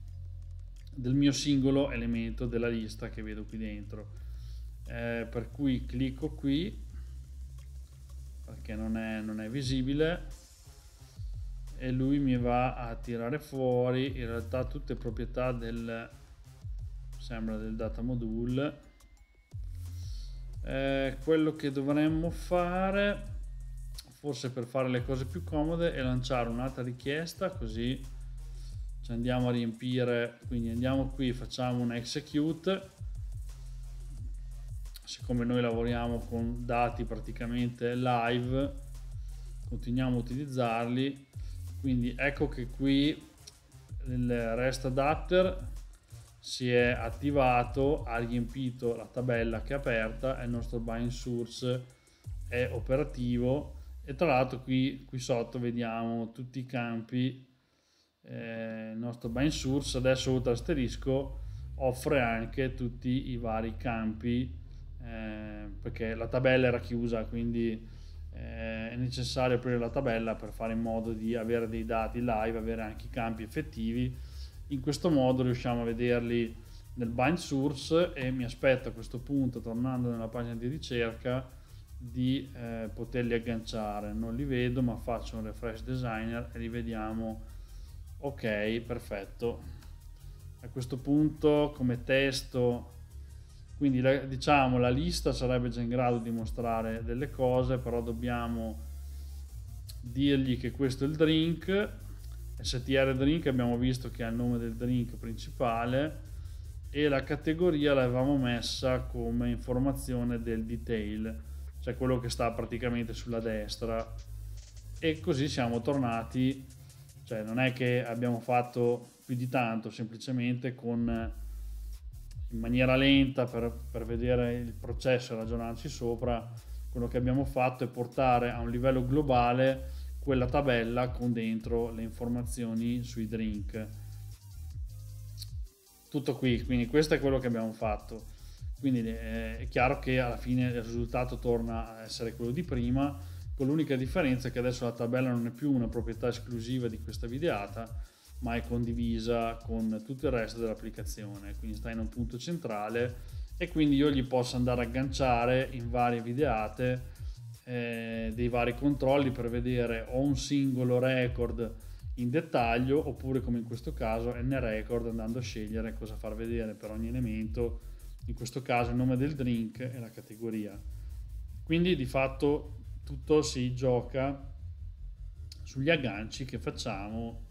singolo elemento della lista che vedo qui dentro. Per cui clicco qui perché non è visibile e lui mi va a tirare fuori in realtà tutte proprietà del data module. Quello che dovremmo fare, forse per fare le cose più comode, è lanciare un'altra richiesta, così ci andiamo a riempire. Quindi andiamo qui, facciamo un execute. Siccome noi lavoriamo con dati praticamente live, continuiamo a utilizzarli. Quindi ecco che qui il REST adapter si è attivato, ha riempito la tabella che è aperta e il nostro bind source è operativo. E tra l'altro qui sotto vediamo tutti i campi. Il nostro bind source adesso oltre asterisco offre anche tutti i vari campi, perché la tabella era chiusa, quindi è necessario aprire la tabella per fare in modo di avere dei dati live, avere anche i campi effettivi. In questo modo riusciamo a vederli nel bind source e mi aspetto a questo punto, tornando nella pagina di ricerca, di poterli agganciare. Non li vedo, ma faccio un refresh designer e li vediamo. Ok, perfetto. A questo punto come testo, quindi diciamo la lista sarebbe già in grado di mostrare delle cose, però dobbiamo dirgli che questo è il drink, STR drink, abbiamo visto che ha il nome del drink principale, e la categoria l'avevamo messa come informazione del detail, cioè quello che sta praticamente sulla destra, e così siamo tornati, cioè non è che abbiamo fatto più di tanto, semplicemente in maniera lenta per vedere il processo e ragionarci sopra. Quello che abbiamo fatto è portare a un livello globale quella tabella con dentro le informazioni sui drink. Tutto qui, quindi questo è quello che abbiamo fatto. Quindi è chiaro che alla fine il risultato torna a essere quello di prima, con l'unica differenza che adesso la tabella non è più una proprietà esclusiva di questa videata, ma è condivisa con tutto il resto dell'applicazione, quindi sta in un punto centrale, e quindi io gli posso andare a agganciare in varie videate dei vari controlli per vedere o un singolo record in dettaglio, oppure come in questo caso n record, andando a scegliere cosa far vedere per ogni elemento, in questo caso il nome del drink e la categoria. Quindi di fatto tutto si gioca sugli agganci che facciamo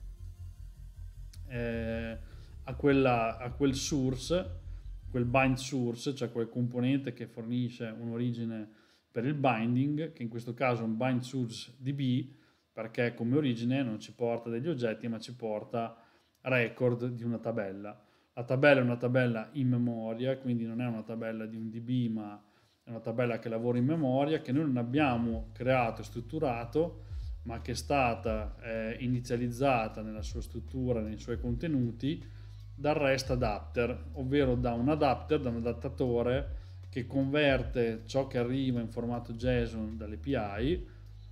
a quel source, quel bind source, cioè quel componente che fornisce un'origine per il binding, che in questo caso è un bind source db, perché come origine non ci porta degli oggetti ma ci porta record di una tabella. La tabella è una tabella in memoria, quindi non è una tabella di un db, ma è una tabella che lavora in memoria, che noi non abbiamo creato e strutturato, ma che è stata inizializzata nella sua struttura, nei suoi contenuti, dal REST adapter, ovvero da un adapter, da un adattatore che converte ciò che arriva in formato JSON dall'API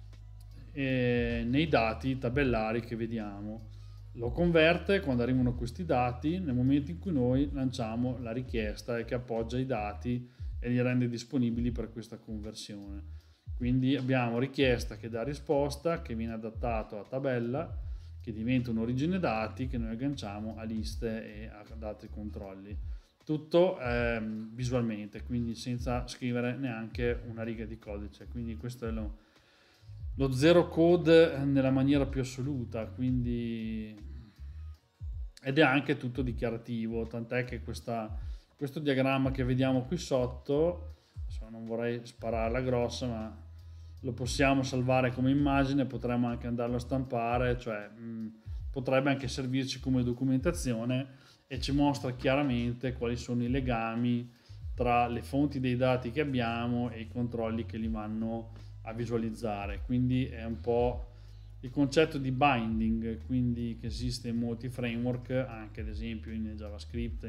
nei dati tabellari che vediamo. Lo converte quando arrivano questi dati nel momento in cui noi lanciamo la richiesta e che appoggia i dati e li rende disponibili per questa conversione. Quindi abbiamo richiesta che dà risposta, che viene adattato a tabella, che diventa un'origine dati che noi agganciamo a liste e ad altri controlli. Tutto visualmente, quindi senza scrivere neanche una riga di codice. Quindi questo è lo zero code nella maniera più assoluta, quindi, ed è anche tutto dichiarativo, tant'è che questo diagramma che vediamo qui sotto, non vorrei spararla grossa, ma lo possiamo salvare come immagine, potremmo anche andarlo a stampare, cioè potrebbe anche servirci come documentazione, e ci mostra chiaramente quali sono i legami tra le fonti dei dati che abbiamo e i controlli che li vanno a visualizzare. Quindi è un po' il concetto di binding, quindi che esiste in molti framework, anche ad esempio in JavaScript,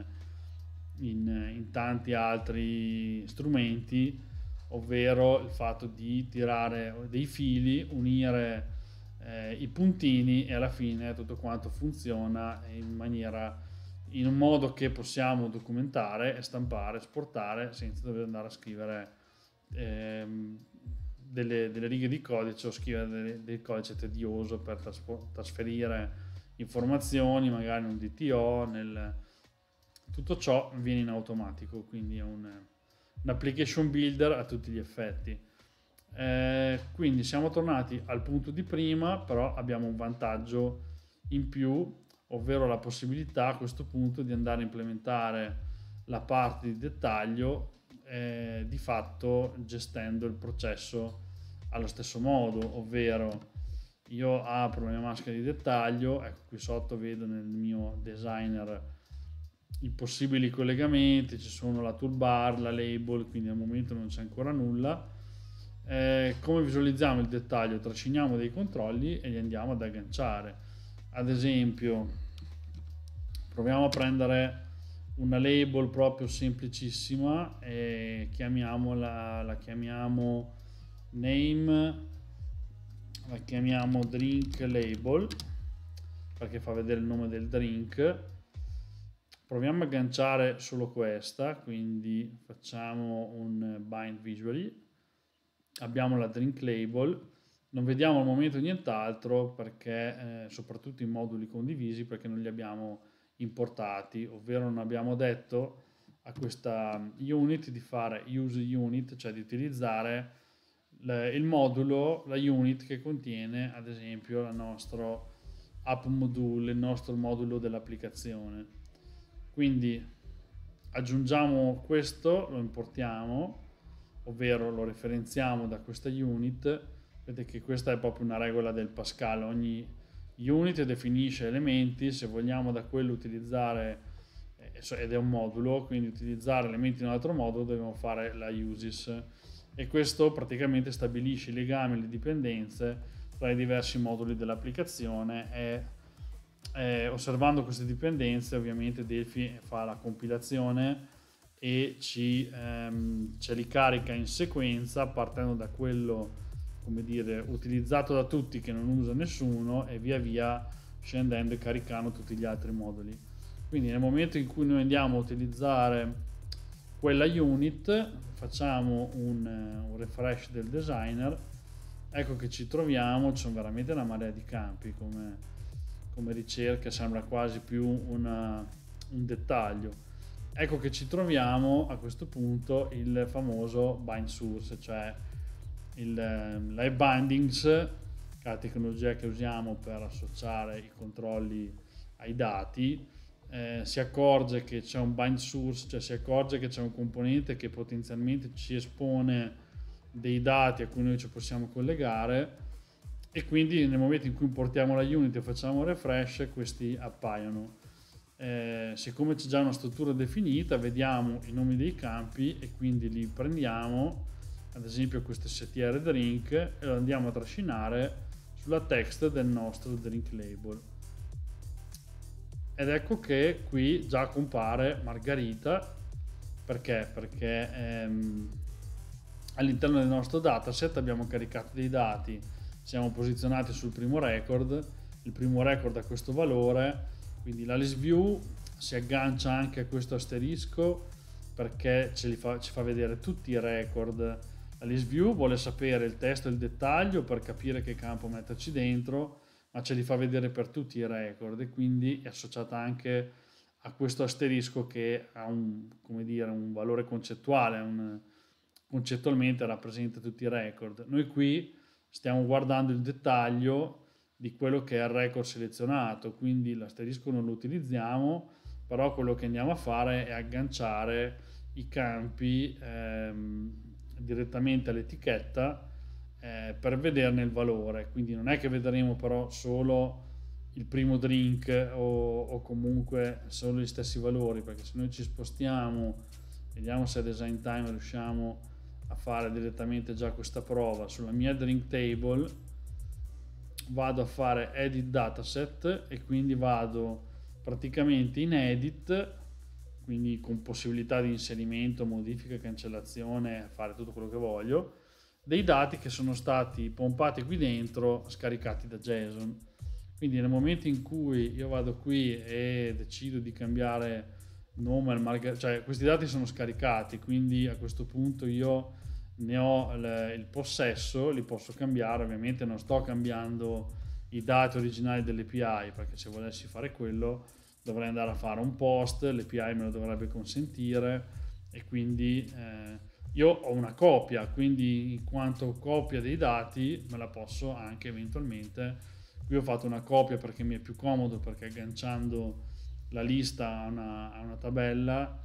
in tanti altri strumenti, ovvero il fatto di tirare dei fili, unire i puntini, e alla fine tutto quanto funziona in un modo che possiamo documentare e stampare, esportare senza dover andare a scrivere delle righe di codice o scrivere del codice tedioso per trasferire informazioni, magari in un DTO, tutto ciò viene in automatico, quindi è un application builder a tutti gli effetti. Quindi siamo tornati al punto di prima, però abbiamo un vantaggio in più, ovvero la possibilità a questo punto di andare a implementare la parte di dettaglio, di fatto gestendo il processo allo stesso modo, ovvero io apro la mia maschera di dettaglio, ecco qui sotto vedo nel mio designer i possibili collegamenti, ci sono la toolbar, la label, quindi al momento non c'è ancora nulla. Come visualizziamo il dettaglio? Trasciniamo dei controlli e li andiamo ad agganciare. Ad esempio, proviamo a prendere una label proprio semplicissima e la chiamiamo name, la chiamiamo drink label, perché fa vedere il nome del drink. Proviamo a agganciare solo questa, quindi facciamo un bind visually, abbiamo la drink label, non vediamo al momento nient'altro perché soprattutto i moduli condivisi, perché non li abbiamo importati, ovvero non abbiamo detto a questa unit di fare use unit, cioè di utilizzare il modulo, la unit che contiene ad esempio il nostro app module, il nostro modulo dell'applicazione. Quindi aggiungiamo questo, lo importiamo, ovvero lo referenziamo da questa unit. Vedete che questa è proprio una regola del Pascal, ogni unit definisce elementi, se vogliamo da quello utilizzare, ed è un modulo, quindi utilizzare elementi in un altro modulo dobbiamo fare la uses, e questo praticamente stabilisce i legami e le dipendenze tra i diversi moduli dell'applicazione e osservando queste dipendenze ovviamente Delphi fa la compilazione e ce li carica in sequenza partendo da quello, come dire, utilizzato da tutti che non usa nessuno, e via via scendendo e caricando tutti gli altri moduli. Quindi nel momento in cui noi andiamo a utilizzare quella unit, facciamo un refresh del designer, ecco che ci troviamo, ci sono veramente una marea di campi come ricerca, sembra quasi più un dettaglio. Ecco che ci troviamo a questo punto il famoso bind source, cioè le bindings, che è la tecnologia che usiamo per associare i controlli ai dati. Si accorge che c'è un bind source, cioè si accorge che c'è un componente che potenzialmente ci espone dei dati a cui noi ci possiamo collegare, e quindi nel momento in cui importiamo la unit e facciamo refresh, questi appaiono. Siccome c'è già una struttura definita, vediamo i nomi dei campi e quindi li prendiamo, ad esempio questo str drink, e lo andiamo a trascinare sulla text del nostro drink label. Ed ecco che qui già compare Margherita. Perché? Perché all'interno del nostro dataset abbiamo caricato dei dati, siamo posizionati sul primo record, il primo record ha questo valore, quindi la list view si aggancia anche a questo asterisco perché ci fa vedere tutti i record. La list view vuole sapere il testo e il dettaglio per capire che campo metterci dentro, ma ce li fa vedere per tutti i record, e quindi è associata anche a questo asterisco che ha un valore concettuale, concettualmente rappresenta tutti i record. Noi qui stiamo guardando il dettaglio di quello che è il record selezionato, quindi l'asterisco non lo utilizziamo, però quello che andiamo a fare è agganciare i campi direttamente all'etichetta per vederne il valore. Quindi non è che vedremo però solo il primo drink o comunque solo gli stessi valori, perché se noi ci spostiamo, vediamo se a Design Time riusciamo a fare direttamente già questa prova sulla mia drink table, vado a fare edit dataset e quindi vado praticamente in edit, quindi con possibilità di inserimento, modifica, cancellazione, fare tutto quello che voglio, dei dati che sono stati pompati qui dentro, scaricati da JSON. Quindi nel momento in cui io vado qui e decido di cambiare nome, cioè questi dati sono scaricati, quindi a questo punto io ne ho il possesso, li posso cambiare. Ovviamente non sto cambiando i dati originali dell'API, perché se volessi fare quello dovrei andare a fare un post, l'API me lo dovrebbe consentire, e quindi io ho una copia, quindi in quanto copia dei dati me la posso anche eventualmente. Qui ho fatto una copia perché mi è più comodo, perché agganciando la lista a una tabella,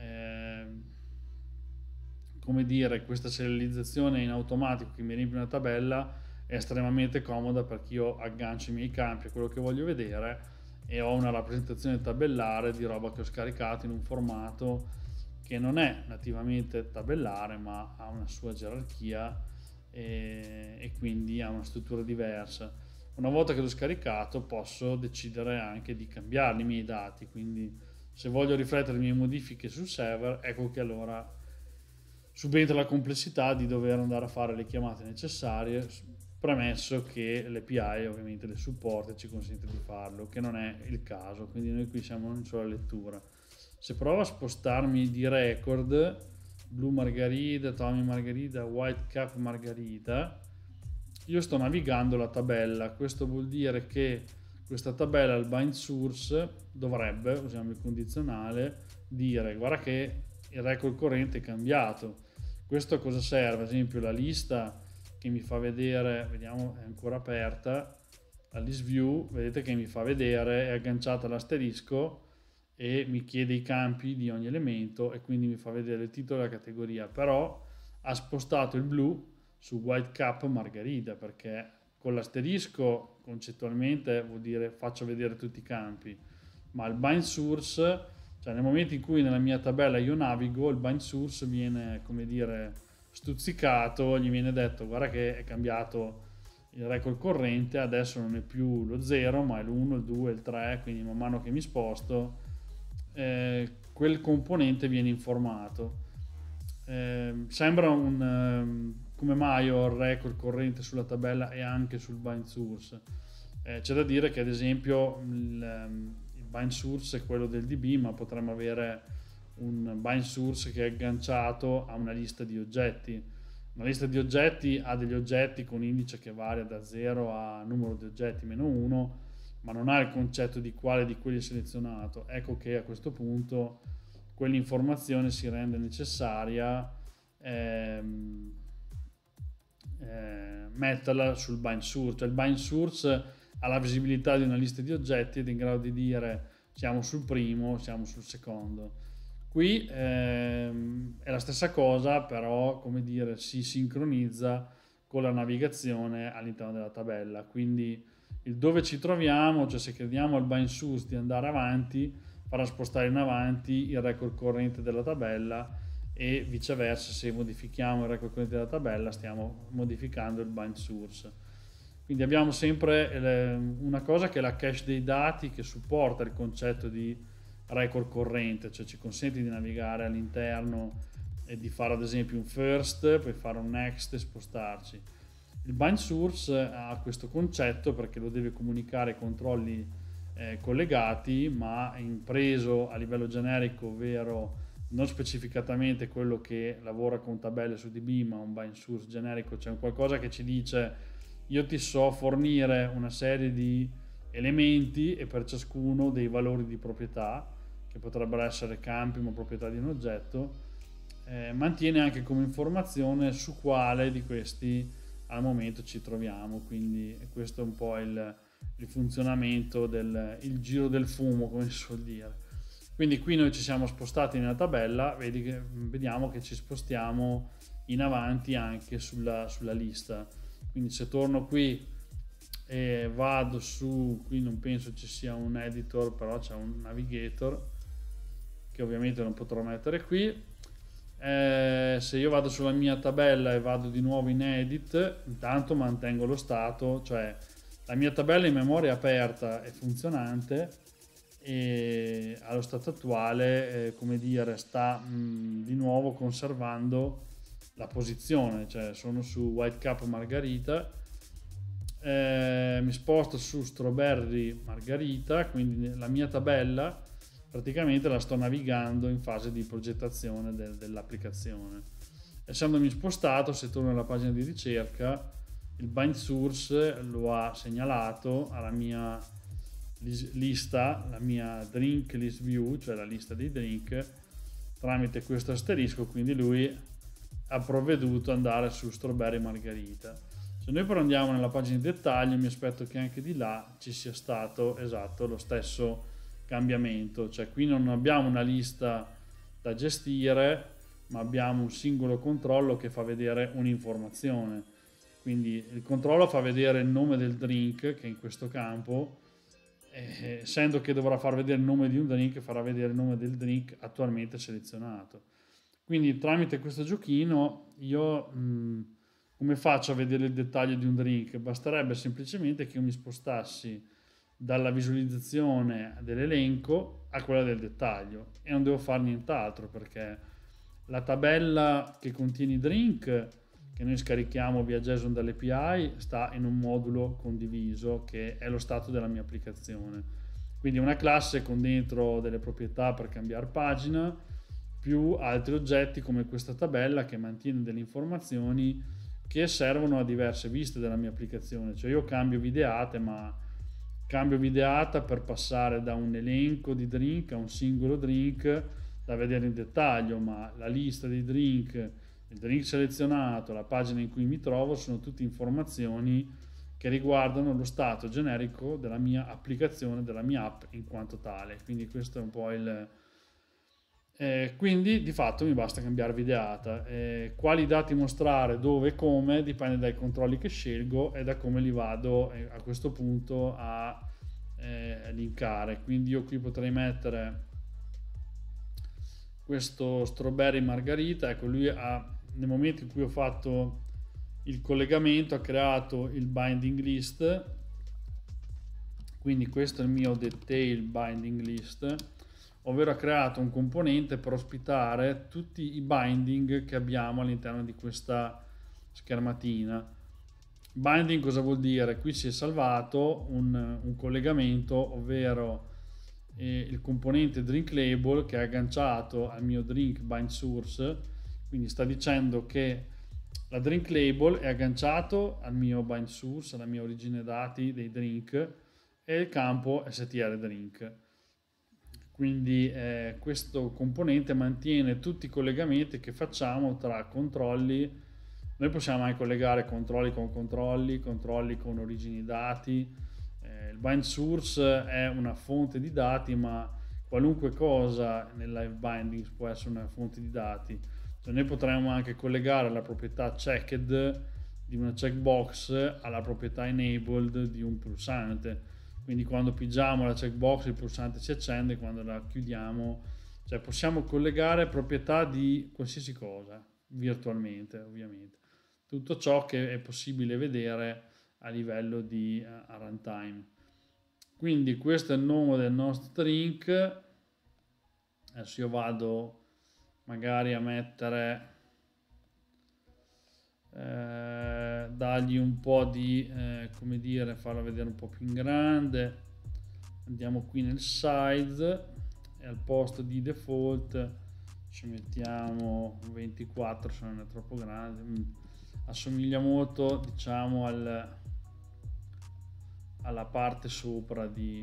come dire, questa serializzazione in automatico che mi riempie una tabella è estremamente comoda, perché io aggancio i miei campi a quello che voglio vedere e ho una rappresentazione tabellare di roba che ho scaricato in un formato che non è nativamente tabellare, ma ha una sua gerarchia e quindi ha una struttura diversa. Una volta che l'ho scaricato posso decidere anche di cambiare i miei dati, quindi se voglio riflettere le mie modifiche sul server, ecco che allora subentra la complessità di dover andare a fare le chiamate necessarie, premesso che l'API ovviamente le supporta e ci consente di farlo, che non è il caso, quindi noi qui siamo in sola lettura. Se provo a spostarmi di record, Blue Margarita, Tommy Margarita, White Cap Margarita, io sto navigando la tabella. Questo vuol dire che questa tabella, il bind source, dovrebbe, usiamo il condizionale, dire guarda che il record corrente è cambiato. Questo a cosa serve? Ad esempio la lista che mi fa vedere, vediamo, è ancora aperta la list view, vedete che mi fa vedere, è agganciata all'asterisco e mi chiede i campi di ogni elemento e quindi mi fa vedere il titolo e la categoria, però ha spostato il blu su Whitecap Margarita, perché con l'asterisco concettualmente vuol dire faccio vedere tutti i campi, ma il bind source, cioè nel momento in cui nella mia tabella io navigo, il bind source viene, come dire, stuzzicato, gli viene detto guarda che è cambiato il record corrente, adesso non è più lo 0 ma è l'1, il 2, il 3, quindi man mano che mi sposto quel componente viene informato. Sembra come mai ho il record corrente sulla tabella e anche sul bind source. C'è da dire che ad esempio il bind source è quello del DB, ma potremmo avere un bind source che è agganciato a una lista di oggetti. Una lista di oggetti ha degli oggetti con indice che varia da 0 a numero di oggetti meno 1, ma non ha il concetto di quale di quelli è selezionato. Ecco che a questo punto quell'informazione si rende necessaria metterla sul bind source. Cioè il bind source ha la visibilità di una lista di oggetti ed è in grado di dire siamo sul primo, siamo sul secondo. Qui è la stessa cosa, però come dire si sincronizza con la navigazione all'interno della tabella, quindi il dove ci troviamo, cioè se chiediamo al bind source di andare avanti, farà spostare in avanti il record corrente della tabella e viceversa, se modifichiamo il record corrente della tabella stiamo modificando il bind source. Quindi abbiamo sempre una cosa che è la cache dei dati, che supporta il concetto di record corrente, cioè ci consente di navigare all'interno e di fare ad esempio un first, poi fare un next e spostarci. Il bind source ha questo concetto perché lo deve comunicare ai controlli collegati, ma preso a livello generico, ovvero non specificatamente quello che lavora con tabelle su DB, ma un bind source generico, cioè qualcosa che ci dice io ti so fornire una serie di elementi e per ciascuno dei valori di proprietà, che potrebbero essere campi ma proprietà di un oggetto, mantiene anche come informazione su quale di questi al momento ci troviamo. Quindi questo è un po' il funzionamento il giro del fumo, come si suol dire. Quindi qui noi ci siamo spostati nella tabella, vediamo che ci spostiamo in avanti anche sulla lista. Quindi se torno qui e vado su, qui non penso ci sia un editor, però c'è un navigator che ovviamente non potrò mettere qui. Se io vado sulla mia tabella e vado di nuovo in edit, intanto mantengo lo stato, cioè la mia tabella in memoria è aperta e funzionante e allo stato attuale come dire sta di nuovo conservando la posizione, cioè sono su Whitecap Margarita, mi sposto su Strawberry Margarita, quindi la mia tabella praticamente la sto navigando in fase di progettazione dell'applicazione. Essendomi spostato, se torno alla pagina di ricerca, il bind source lo ha segnalato alla mia lista, la mia drink list view, cioè la lista dei drink, tramite questo asterisco, quindi lui ha provveduto ad andare su Strawberry Margarita. Se noi però andiamo nella pagina di dettaglio, mi aspetto che anche di là ci sia stato esatto lo stesso cambiamento, cioè qui non abbiamo una lista da gestire, ma abbiamo un singolo controllo che fa vedere un'informazione. Quindi il controllo fa vedere il nome del drink, che è in questo campo, essendo che dovrà far vedere il nome di un drink, farà vedere il nome del drink attualmente selezionato. Quindi tramite questo giochino io come faccio a vedere il dettaglio di un drink? Basterebbe semplicemente che io mi spostassi dalla visualizzazione dell'elenco a quella del dettaglio e non devo fare nient'altro, perché la tabella che contiene i drink che noi scarichiamo via JSON dall'API sta in un modulo condiviso che è lo stato della mia applicazione, quindi una classe con dentro delle proprietà per cambiare pagina più altri oggetti come questa tabella che mantiene delle informazioni che servono a diverse viste della mia applicazione. Cioè io cambio videate, ma cambio videata per passare da un elenco di drink a un singolo drink da vedere in dettaglio, ma la lista dei drink il drink selezionato, la pagina in cui mi trovo, sono tutte informazioni che riguardano lo stato generico della mia applicazione, della mia app in quanto tale. Quindi questo è un po' il... quindi di fatto mi basta cambiare videata. Quali dati mostrare, dove e come, dipende dai controlli che scelgo e da come li vado a questo punto a linkare. Quindi io qui potrei mettere questo strawberry margarita. Ecco, lui nel momento in cui ho fatto il collegamento ha creato il binding list, quindi questo è il mio detail binding list, ovvero ha creato un componente per ospitare tutti i binding che abbiamo all'interno di questa schermatina. Binding cosa vuol dire? Qui si è salvato un collegamento, ovvero il componente drink label che è agganciato al mio drink bind source, quindi sta dicendo che la drink label è agganciato al mio bind source, alla mia origine dati dei drink, e il campo str drink. Quindi questo componente mantiene tutti i collegamenti che facciamo tra controlli. Noi possiamo anche collegare controlli con controlli, controlli con origini dati. Il bind source è una fonte di dati, ma qualunque cosa nel live binding può essere una fonte di dati. Cioè noi potremmo anche collegare la proprietà checked di una checkbox alla proprietà enabled di un pulsante. Quindi quando pigiamo la checkbox il pulsante si accende, quando la chiudiamo, cioè possiamo collegare proprietà di qualsiasi cosa virtualmente, ovviamente. Tutto ciò che è possibile vedere a livello di runtime. Quindi questo è il nome del nostro drink. Adesso io vado magari a mettere, dargli un po' di, come dire, farlo vedere un po' più in grande. Andiamo qui nel size e al posto di default ci mettiamo 24, se non è troppo grande. Assomiglia molto, diciamo, alla parte sopra di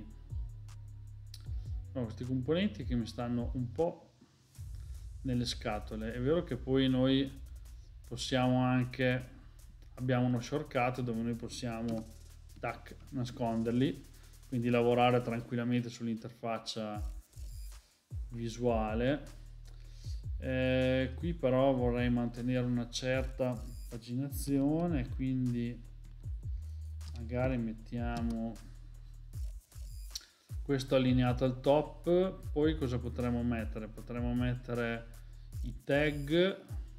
questi componenti che mi stanno un po' nelle scatole. È vero che poi noi possiamo anche, abbiamo uno shortcut dove noi possiamo nasconderli, quindi lavorare tranquillamente sull'interfaccia visuale. Qui però vorrei mantenere una certa paginazione, quindi magari mettiamo questo allineato al top. Poi cosa potremmo mettere? Potremmo mettere i tag.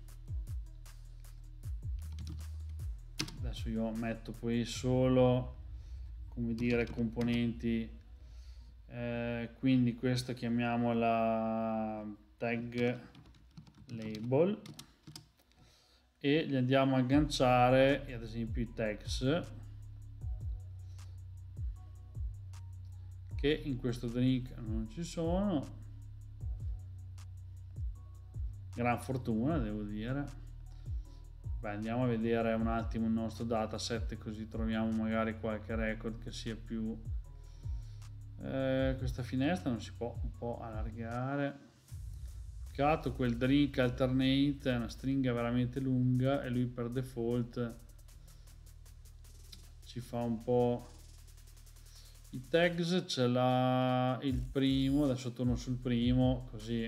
Adesso io metto poi solo, come dire, componenti, quindi questo chiamiamola tag label e gli andiamo a agganciare ad esempio i tags che in questo drink non ci sono. Gran fortuna, devo dire. Beh, andiamo a vedere un attimo il nostro dataset, così troviamo magari qualche record che sia più... questa finestra non si può un po' allargare. Peccato, quel drink alternate è una stringa veramente lunga e lui per default ci fa un po'... I tags ce l'ha il primo, adesso torno sul primo così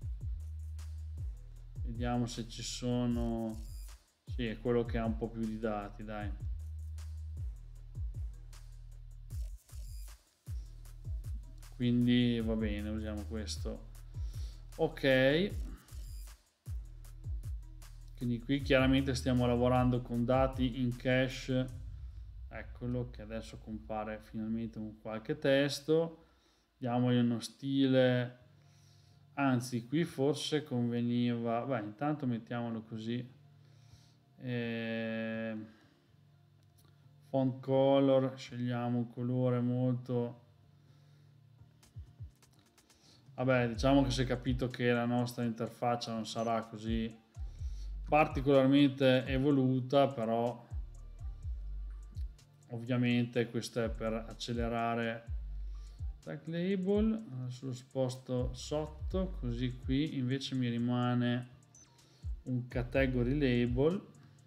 vediamo se ci sono. Sì, è quello che ha un po' più di dati, dai. Quindi va bene, usiamo questo. Ok, quindi qui chiaramente stiamo lavorando con dati in cache. Eccolo che adesso compare finalmente un qualche testo. Diamogli uno stile, anzi qui forse conveniva, beh intanto mettiamolo così, font color, scegliamo un colore molto, vabbè diciamo che si è capito che la nostra interfaccia non sarà così particolarmente evoluta, però ovviamente questo è per accelerare. Tag label, adesso lo sposto sotto, così qui invece mi rimane un category label,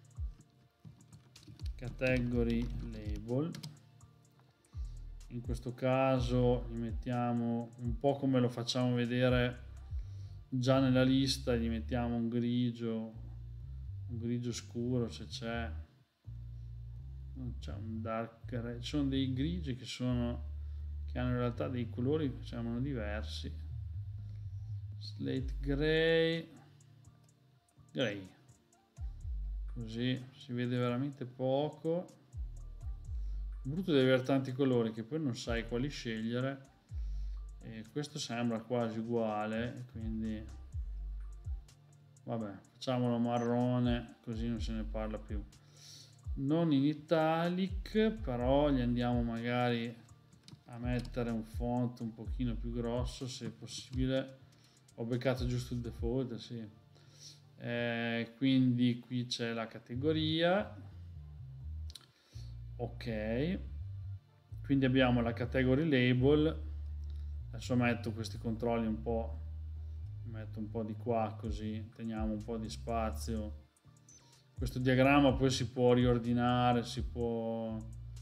in questo caso gli mettiamo un po' come lo facciamo vedere già nella lista, gli mettiamo un grigio scuro se c'è, non c'è un dark gray, ci sono dei grigi che hanno in realtà dei colori che sembrano diversi. Slate gray, così si vede veramente poco. Il brutto di avere tanti colori che poi non sai quali scegliere, e questo sembra quasi uguale, quindi vabbè, facciamolo marrone così non se ne parla più. Non in italic, però gli andiamo magari a mettere un font un pochino più grosso se possibile. Ho beccato giusto il default, sì. Quindi qui c'è la categoria, ok, quindi abbiamo la category label. Adesso metto questi controlli un po', metto un po' di qua così teniamo un po' di spazio. Questo diagramma poi si può riordinare, si può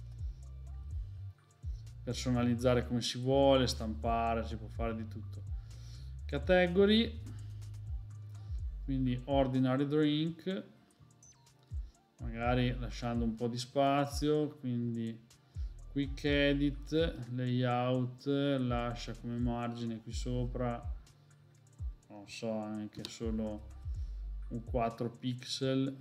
personalizzare come si vuole, stampare, si può fare di tutto. Category, quindi ordinary drink, magari lasciando un po' di spazio, quindi quick edit, layout, lascia come margine qui sopra, non so, anche solo un 4 pixel.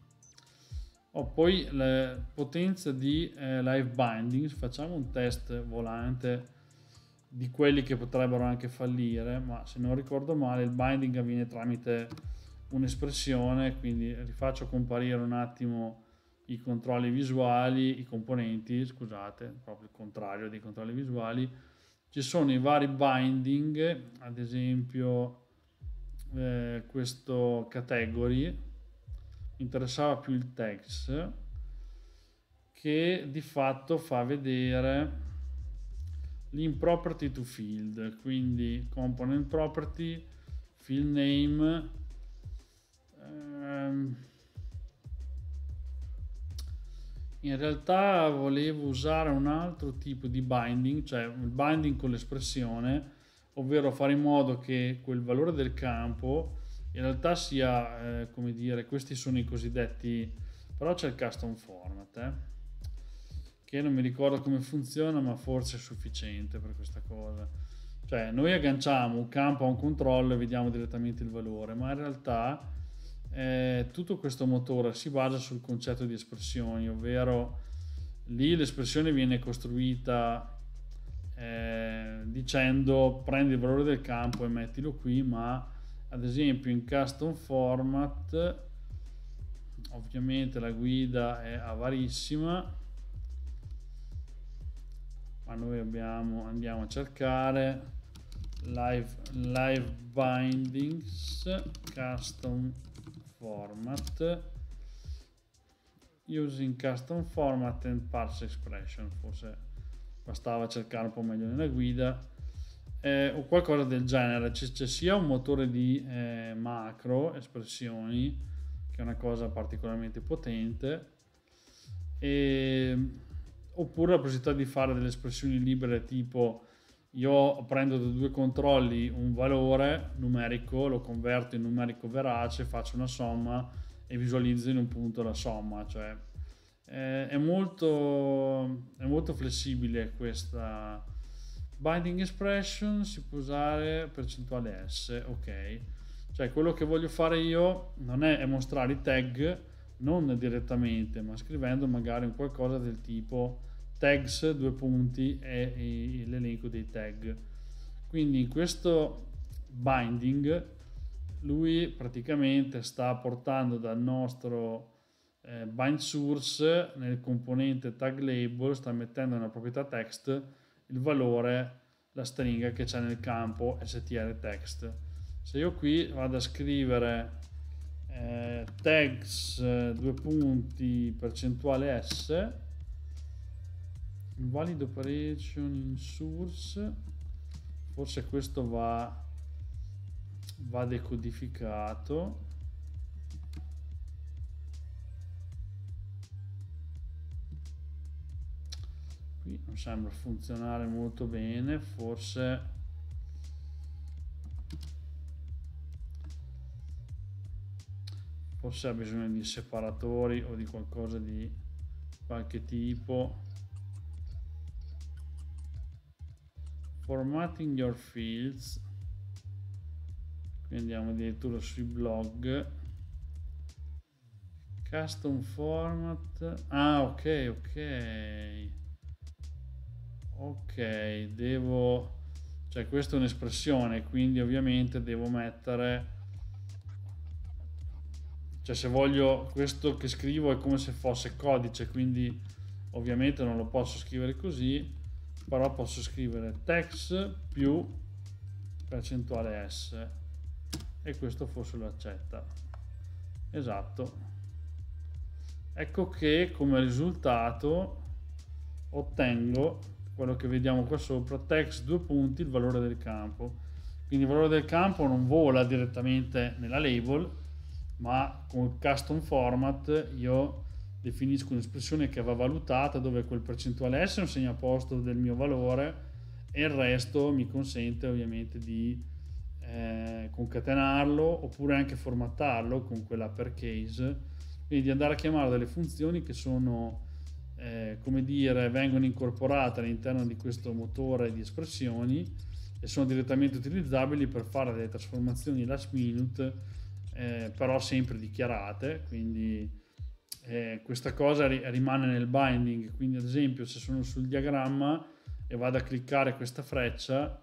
Poi la potenza di live binding, facciamo un test volante di quelli che potrebbero anche fallire, ma se non ricordo male il binding avviene tramite un'espressione, quindi rifaccio comparire un attimo i controlli visuali, i componenti, scusate, proprio il contrario dei controlli visuali. Ci sono i vari binding, ad esempio questo category, interessava più il text, che di fatto fa vedere l'improperty to field, quindi component property, field name, in realtà volevo usare un altro tipo di binding, cioè il binding con l'espressione, ovvero fare in modo che quel valore del campo in realtà sia, come dire, questi sono i cosiddetti, però c'è il custom format, che non mi ricordo come funziona, ma forse è sufficiente per questa cosa. Cioè noi agganciamo un campo a un controllo e vediamo direttamente il valore, ma in realtà tutto questo motore si basa sul concetto di espressioni, ovvero lì l'espressione viene costruita dicendo prendi il valore del campo e mettilo qui, ma ad esempio in custom format ovviamente la guida è avarissima, ma noi andiamo a cercare live bindings custom format using custom format and parse expression, forse bastava cercare un po' meglio nella guida, o qualcosa del genere. C'è sia un motore di macro espressioni, che è una cosa particolarmente potente, oppure la possibilità di fare delle espressioni libere, tipo io prendo da due controlli un valore numerico, lo converto in numerico verace, faccio una somma e visualizzo in un punto la somma, cioè è molto flessibile questa binding expression. Si può usare percentuale S, ok, cioè quello che voglio fare io non è mostrare i tag non direttamente, ma scrivendo magari un qualcosa del tipo tags, due punti e l'elenco dei tag. Quindi in questo binding lui praticamente sta portando dal nostro bind source nel componente tag label, sta mettendo nella proprietà text il valore, la stringa che c'è nel campo str text. Se io qui vado a scrivere tags due punti percentuale S invalid operation in source, forse questo va decodificato, qui non sembra funzionare molto bene, forse ha bisogno di separatori o di qualcosa di qualche tipo. Formatting your fields, qui andiamo addirittura sui blog. Custom format, ok, devo, cioè questa è un'espressione, quindi ovviamente devo mettere, cioè se voglio, questo che scrivo è come se fosse codice, quindi ovviamente non lo posso scrivere così, però posso scrivere text più percentuale s, e questo forse lo accetta. Esatto. Ecco che come risultato ottengo quello che vediamo qua sopra, text 2 punti, il valore del campo. Quindi il valore del campo non vola direttamente nella label, ma con il custom format io definisco un'espressione che va valutata, dove quel percentuale s è un segnaposto del mio valore e il resto mi consente ovviamente di concatenarlo oppure anche formattarlo con quella uppercase, quindi di andare a chiamare delle funzioni che sono come dire, vengono incorporate all'interno di questo motore di espressioni e sono direttamente utilizzabili per fare delle trasformazioni last minute, però sempre dichiarate. Quindi questa cosa rimane nel binding, quindi ad esempio se sono sul diagramma e vado a cliccare questa freccia,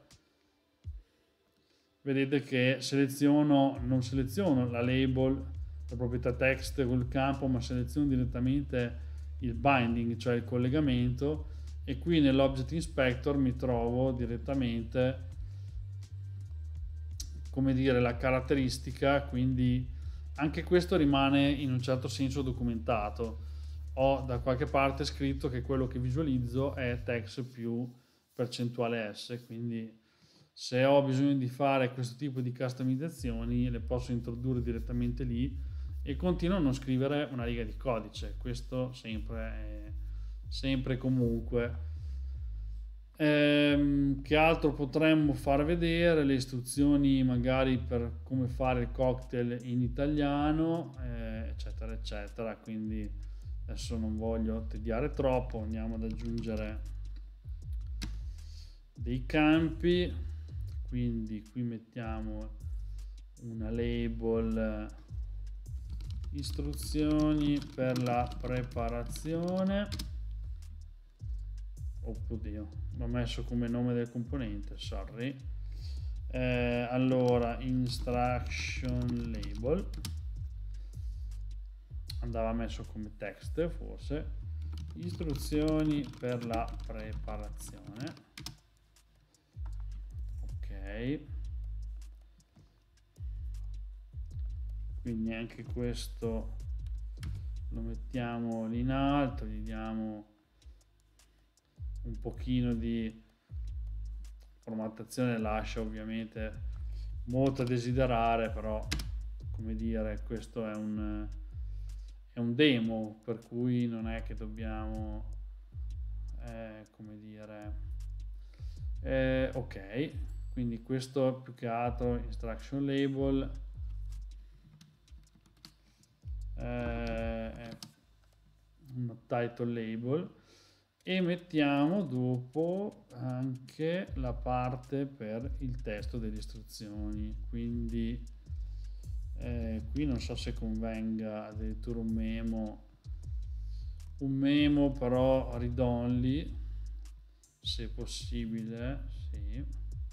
vedete che non seleziono la label, la proprietà text col campo, ma seleziono direttamente il binding, cioè il collegamento, e qui nell'object inspector mi trovo direttamente, come dire, la caratteristica, quindi anche questo rimane in un certo senso documentato. Ho da qualche parte scritto che quello che visualizzo è text più percentuale s, quindi se ho bisogno di fare questo tipo di customizzazioni le posso introdurre direttamente lì e continuo a non scrivere una riga di codice, questo sempre e comunque. Che altro potremmo far vedere? Le istruzioni magari per come fare il cocktail in italiano, eccetera eccetera. Quindi adesso non voglio tediare troppo, andiamo ad aggiungere dei campi, quindi qui mettiamo una label istruzioni per la preparazione. Oddio, l'ho messo come nome del componente, sorry. Allora, instruction label andava messo come text, forse istruzioni per la preparazione. Ok, quindi anche questo lo mettiamo lì in alto, gli diamo un pochino di formattazione, lascia ovviamente molto a desiderare, però come dire, questo è un demo, per cui non è che dobbiamo come dire ok, quindi questo più che altro instruction label una title label, e mettiamo dopo anche la parte per il testo delle istruzioni, quindi qui non so se convenga addirittura un memo però read only, se possibile, sì.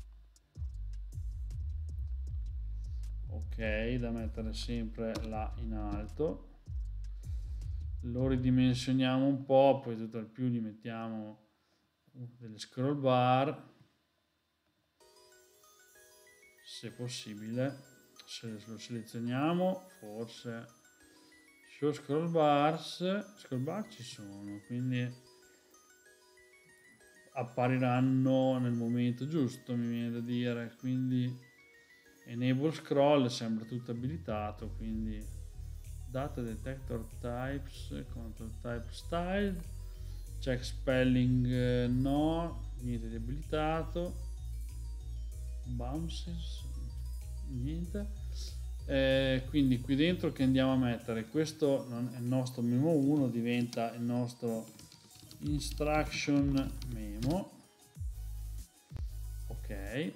Ok, da mettere sempre là in alto, lo ridimensioniamo un po', poi tutt'al più gli mettiamo delle scroll bar, se possibile, se lo selezioniamo, forse show scroll bar ci sono, quindi appariranno nel momento giusto, mi viene da dire. Quindi enable scroll sembra tutto abilitato, quindi data detector types control type style, check spelling, no, niente di abilitato, bounces, niente. Quindi qui dentro che andiamo a mettere, questo non è il nostro memo 1, diventa il nostro instruction memo. Ok,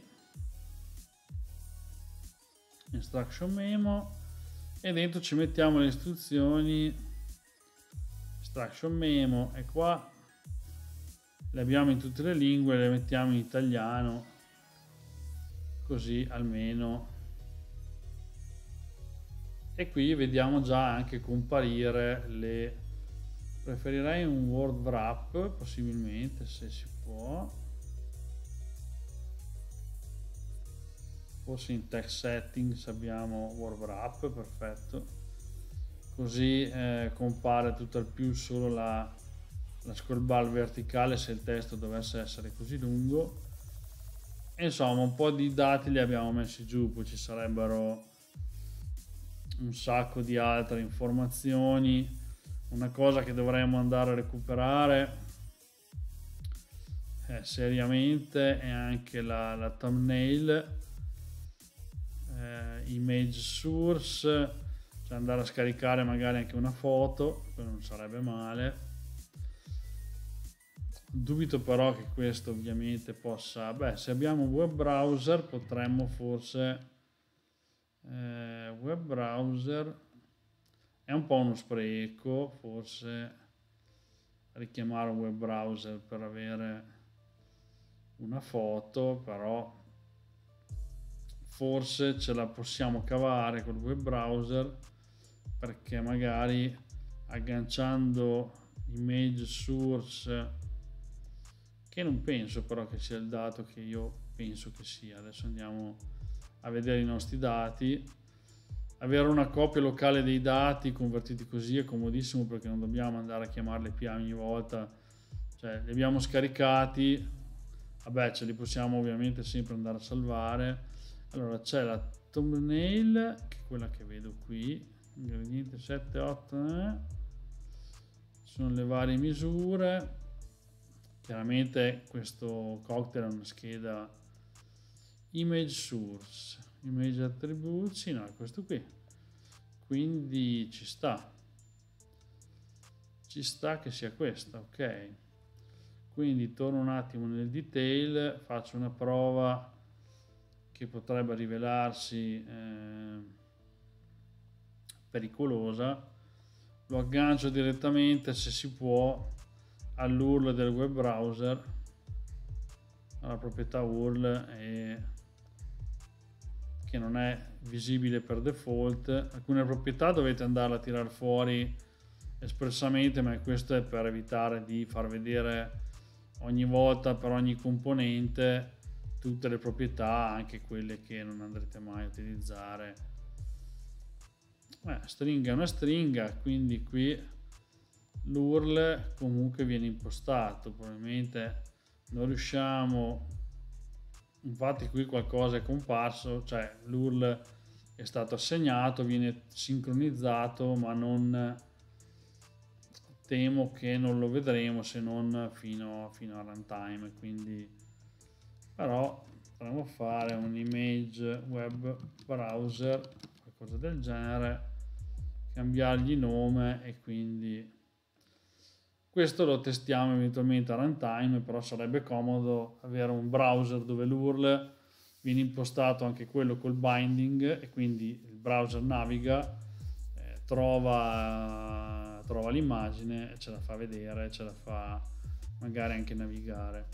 instruction memo, e dentro ci mettiamo le istruzioni. Instruction memo è qua, le abbiamo in tutte le lingue, le mettiamo in italiano, così almeno. E qui vediamo già anche comparire le... Preferirei un word wrap, possibilmente, se si può. Forse in text settings abbiamo word wrap, perfetto. Così compare tutto al più solo la scroll bar verticale se il testo dovesse essere così lungo. E insomma, un po' di dati li abbiamo messi giù, poi ci sarebbero un sacco di altre informazioni. Una cosa che dovremmo andare a recuperare seriamente è anche la thumbnail, image source, cioè andare a scaricare magari anche una foto, quello non sarebbe male. Dubito però che questo ovviamente possa, se abbiamo un web browser potremmo forse web browser è un po' uno spreco, forse richiamare un web browser per avere una foto, però forse ce la possiamo cavare col web browser, perché magari agganciando image source, che non penso però che sia il dato che io penso che sia, adesso andiamo a vedere i nostri dati. Avere una copia locale dei dati convertiti così è comodissimo, perché non dobbiamo andare a chiamarli PA ogni volta, cioè li abbiamo scaricati, vabbè, ce li possiamo ovviamente sempre andare a salvare. Allora c'è la thumbnail, che è quella che vedo qui, ingredienti 7, 8, sono le varie misure. Chiaramente questo cocktail è una scheda image source, image attributi, no, è questo qui, quindi ci sta che sia questa. Ok, quindi torno un attimo nel detail, faccio una prova che potrebbe rivelarsi pericolosa, lo aggancio direttamente, se si può, all'URL del web browser, alla proprietà URL, che non è visibile per default. Alcune proprietà dovete andarle a tirare fuori espressamente, ma questo è per evitare di far vedere ogni volta per ogni componente tutte le proprietà, anche quelle che non andrete mai a utilizzare. Stringa è una stringa, quindi qui l'URL comunque viene impostato, probabilmente non riusciamo, infatti qui qualcosa è comparso, cioè l'URL è stato assegnato, viene sincronizzato, ma non, temo che non lo vedremo se non fino a runtime, quindi però potremmo fare un image web browser, qualcosa del genere, cambiargli nome, e quindi questo lo testiamo eventualmente a runtime, però sarebbe comodo avere un browser dove l'URL viene impostato anche quello col binding, e quindi il browser naviga, trova l'immagine e ce la fa vedere, ce la fa magari anche navigare.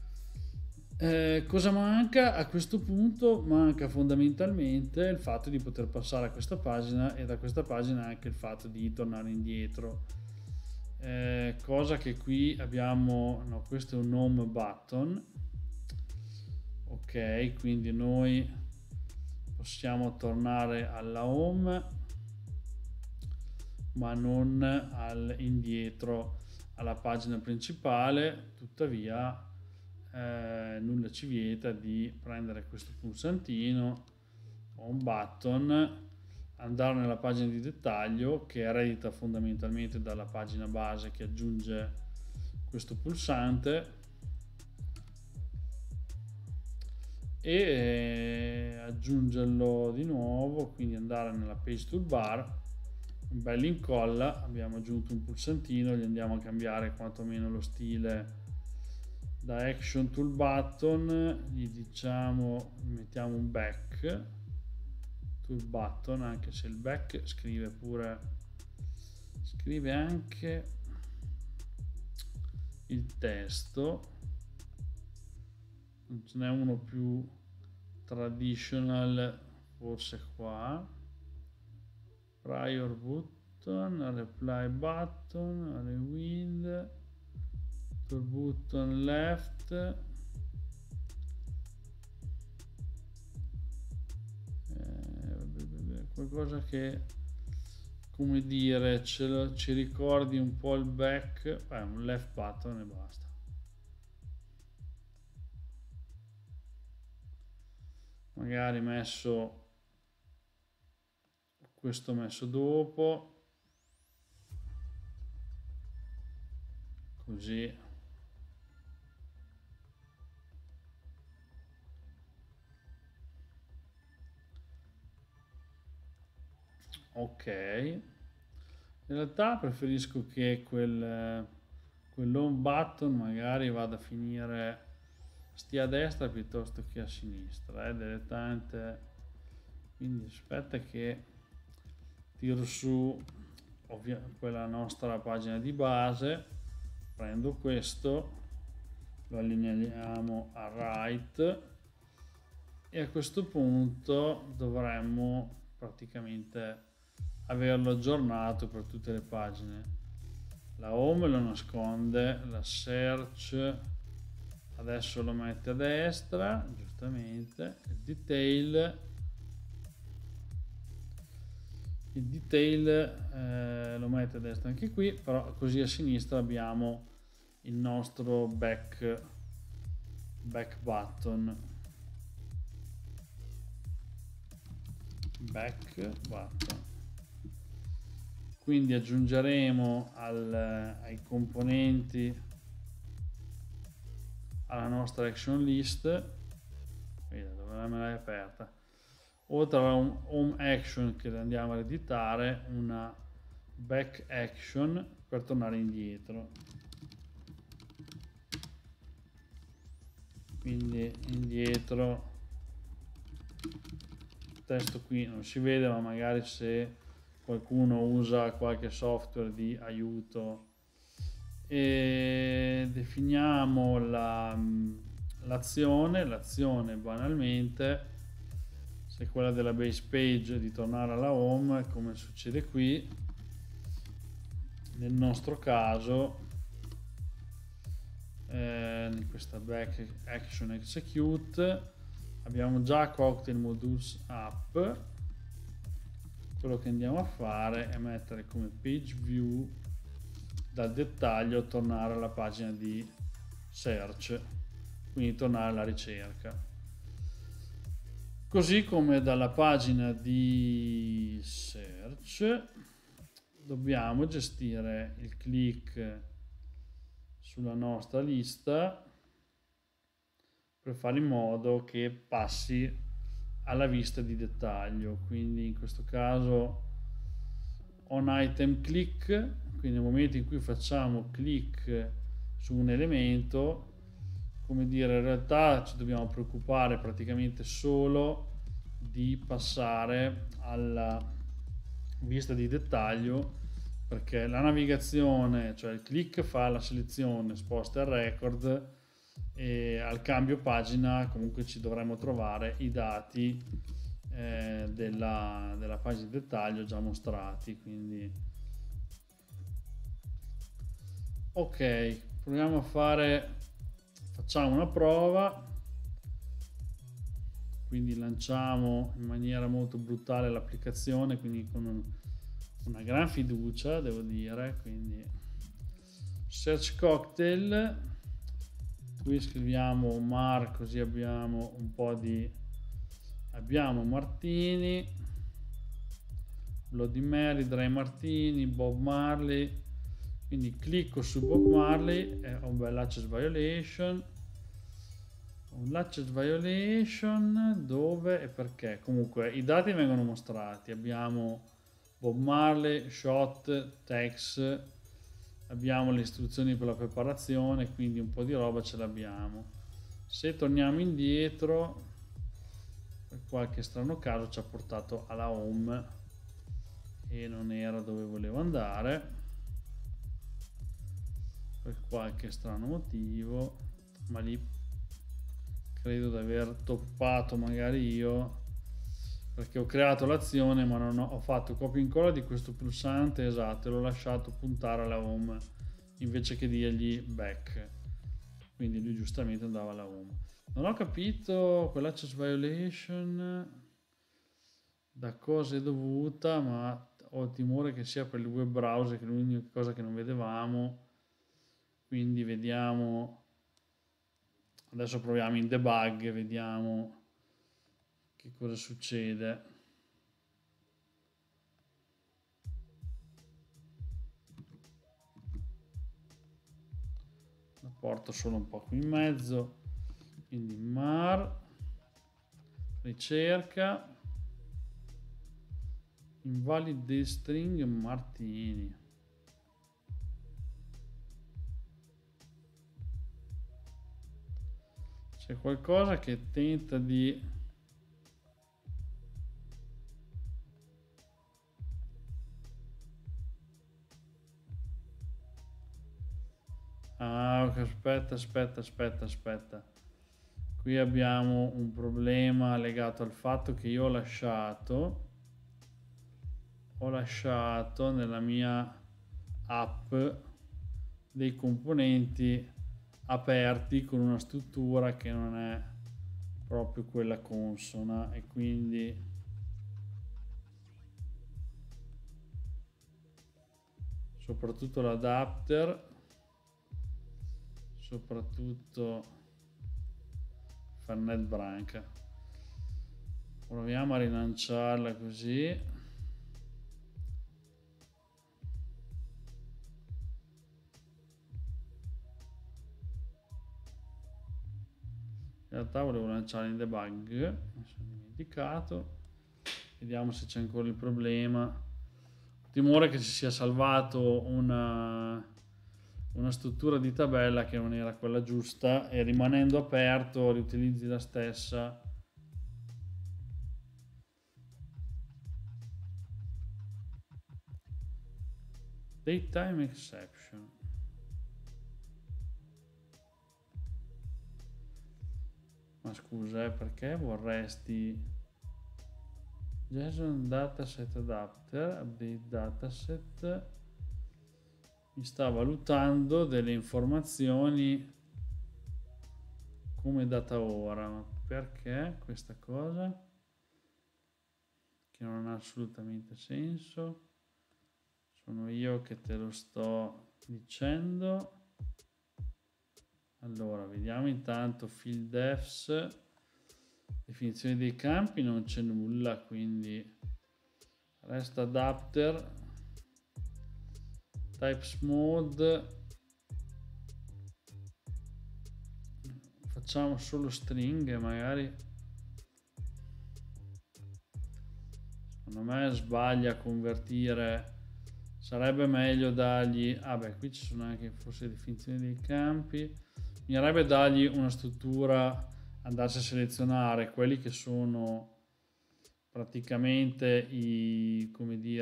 Cosa manca a questo punto? Manca fondamentalmente il fatto di poter passare a questa pagina, e da questa pagina anche il fatto di tornare indietro, cosa che qui abbiamo, no, questo è un home button. Ok, quindi noi possiamo tornare alla home, ma non indietro alla pagina principale. Tuttavia nulla ci vieta di prendere questo pulsantino o un button, andare nella pagina di dettaglio, che eredita fondamentalmente dalla pagina base, che aggiunge questo pulsante e aggiungerlo di nuovo, quindi andare nella page toolbar, un bel incolla, abbiamo aggiunto un pulsantino, gli andiamo a cambiare quantomeno lo stile da action tool button, gli diciamo, mettiamo un back tool button, anche se il back scrive anche il testo, non ce n'è uno più traditional, forse qua, prior button, reply button, rewind, tool button left, qualcosa che, come dire, ci ricordi un po' il back, un left button e basta. Magari questo messo dopo, così. Ok, in realtà preferisco che quell'home button magari vada a finire, stia a destra piuttosto che a sinistra, dilettante. Quindi aspetta che tiro su quella nostra pagina di base, prendo questo, lo allineiamo a right e a questo punto dovremmo praticamente averlo aggiornato per tutte le pagine. La home lo nasconde, la search adesso lo mette a destra, giustamente, il detail lo mette a destra anche qui, però così a sinistra abbiamo il nostro back button. Quindi aggiungeremo ai componenti alla nostra action list, dove me l'hai aperta, oltre a un home action che andiamo a editare, una back action per tornare indietro. Quindi indietro, il testo qui non si vede, ma magari se qualcuno usa qualche software di aiuto, e definiamo l'azione banalmente, se quella della base page di tornare alla home, come succede qui nel nostro caso, in questa back action execute abbiamo già cocktail modules up. Quello che andiamo a fare è mettere come page view dal dettaglio tornare alla pagina di search, quindi tornare alla ricerca, così come dalla pagina di search dobbiamo gestire il click sulla nostra lista per fare in modo che passi alla vista di dettaglio. Quindi in questo caso on item click, quindi nel momento in cui facciamo click su un elemento, come dire, in realtà ci dobbiamo preoccupare praticamente solo di passare alla vista di dettaglio, perché la navigazione, cioè il click, fa la selezione, sposta il record, e al cambio pagina comunque ci dovremo trovare i dati della pagina di dettaglio già mostrati. Quindi ok, proviamo a facciamo una prova, quindi lanciamo in maniera molto brutale l'applicazione, quindi con una gran fiducia, devo dire. Quindi search cocktail, qui scriviamo Mar, così abbiamo un po' abbiamo Martini, Bloody Mary, Dry Martini, Bob Marley, Quindi clicco su Bob Marley e ho un bel access violation. Un access violation dove e perché? Comunque i dati vengono mostrati. Abbiamo Bob Marley, shot, text, abbiamo le istruzioni per la preparazione, quindi un po' di roba ce l'abbiamo. Se torniamo indietro, per qualche strano caso ci ha portato alla home e non era dove volevo andare, per qualche strano motivo, ma lì credo di aver toppato magari io, perché ho creato l'azione ma non ho fatto copia e incolla di questo pulsante, esatto, e l'ho lasciato puntare alla home invece che dirgli back, quindi lui giustamente andava alla home. Non ho capito quell'access violation da cosa è dovuta, ma ho il timore che sia per il web browser, che è l'unica cosa che non vedevamo. Quindi vediamo, adesso proviamo in debug e vediamo che cosa succede. La porto solo un po' qui in mezzo, quindi mar, ricerca, invalid string Martini. C'è qualcosa che tenta di... Ah, aspetta. Qui abbiamo un problema legato al fatto che io ho lasciato nella mia app dei componenti aperti con una struttura che non è proprio quella consona, e quindi soprattutto l'adapter, soprattutto Fernet Branca. Proviamo a rilanciarla così. In realtà volevo lanciare in debug, mi sono dimenticato. Vediamo se c'è ancora il problema. Ho timore che si sia salvato una struttura di tabella che non era quella giusta, e rimanendo aperto riutilizzi la stessa. Datetime exception. Ma scusa, perché vorresti JSON dataset adapter, update dataset, mi sta valutando delle informazioni come data ora, ma perché questa cosa? Che non ha assolutamente senso. Sono io che te lo sto dicendo. Allora, vediamo intanto field defs, definizione dei campi, non c'è nulla, quindi rest adapter, types mode, facciamo solo stringhe, magari secondo me sbaglia a convertire, sarebbe meglio dargli, qui ci sono anche forse definizioni dei campi, bisognerebbe dargli una struttura, andarsi a selezionare quelli che sono praticamente i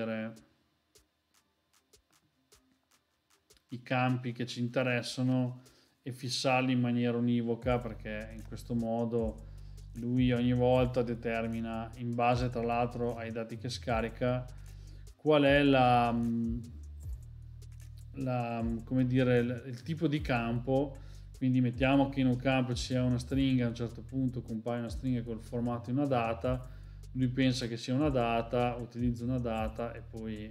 campi che ci interessano e fissarli in maniera univoca, perché in questo modo lui ogni volta determina, in base tra l'altro ai dati che scarica, qual è il tipo di campo. Quindi mettiamo che in un campo ci sia una stringa, a un certo punto compare una stringa col formato di una data, lui pensa che sia una data, utilizza una data, e poi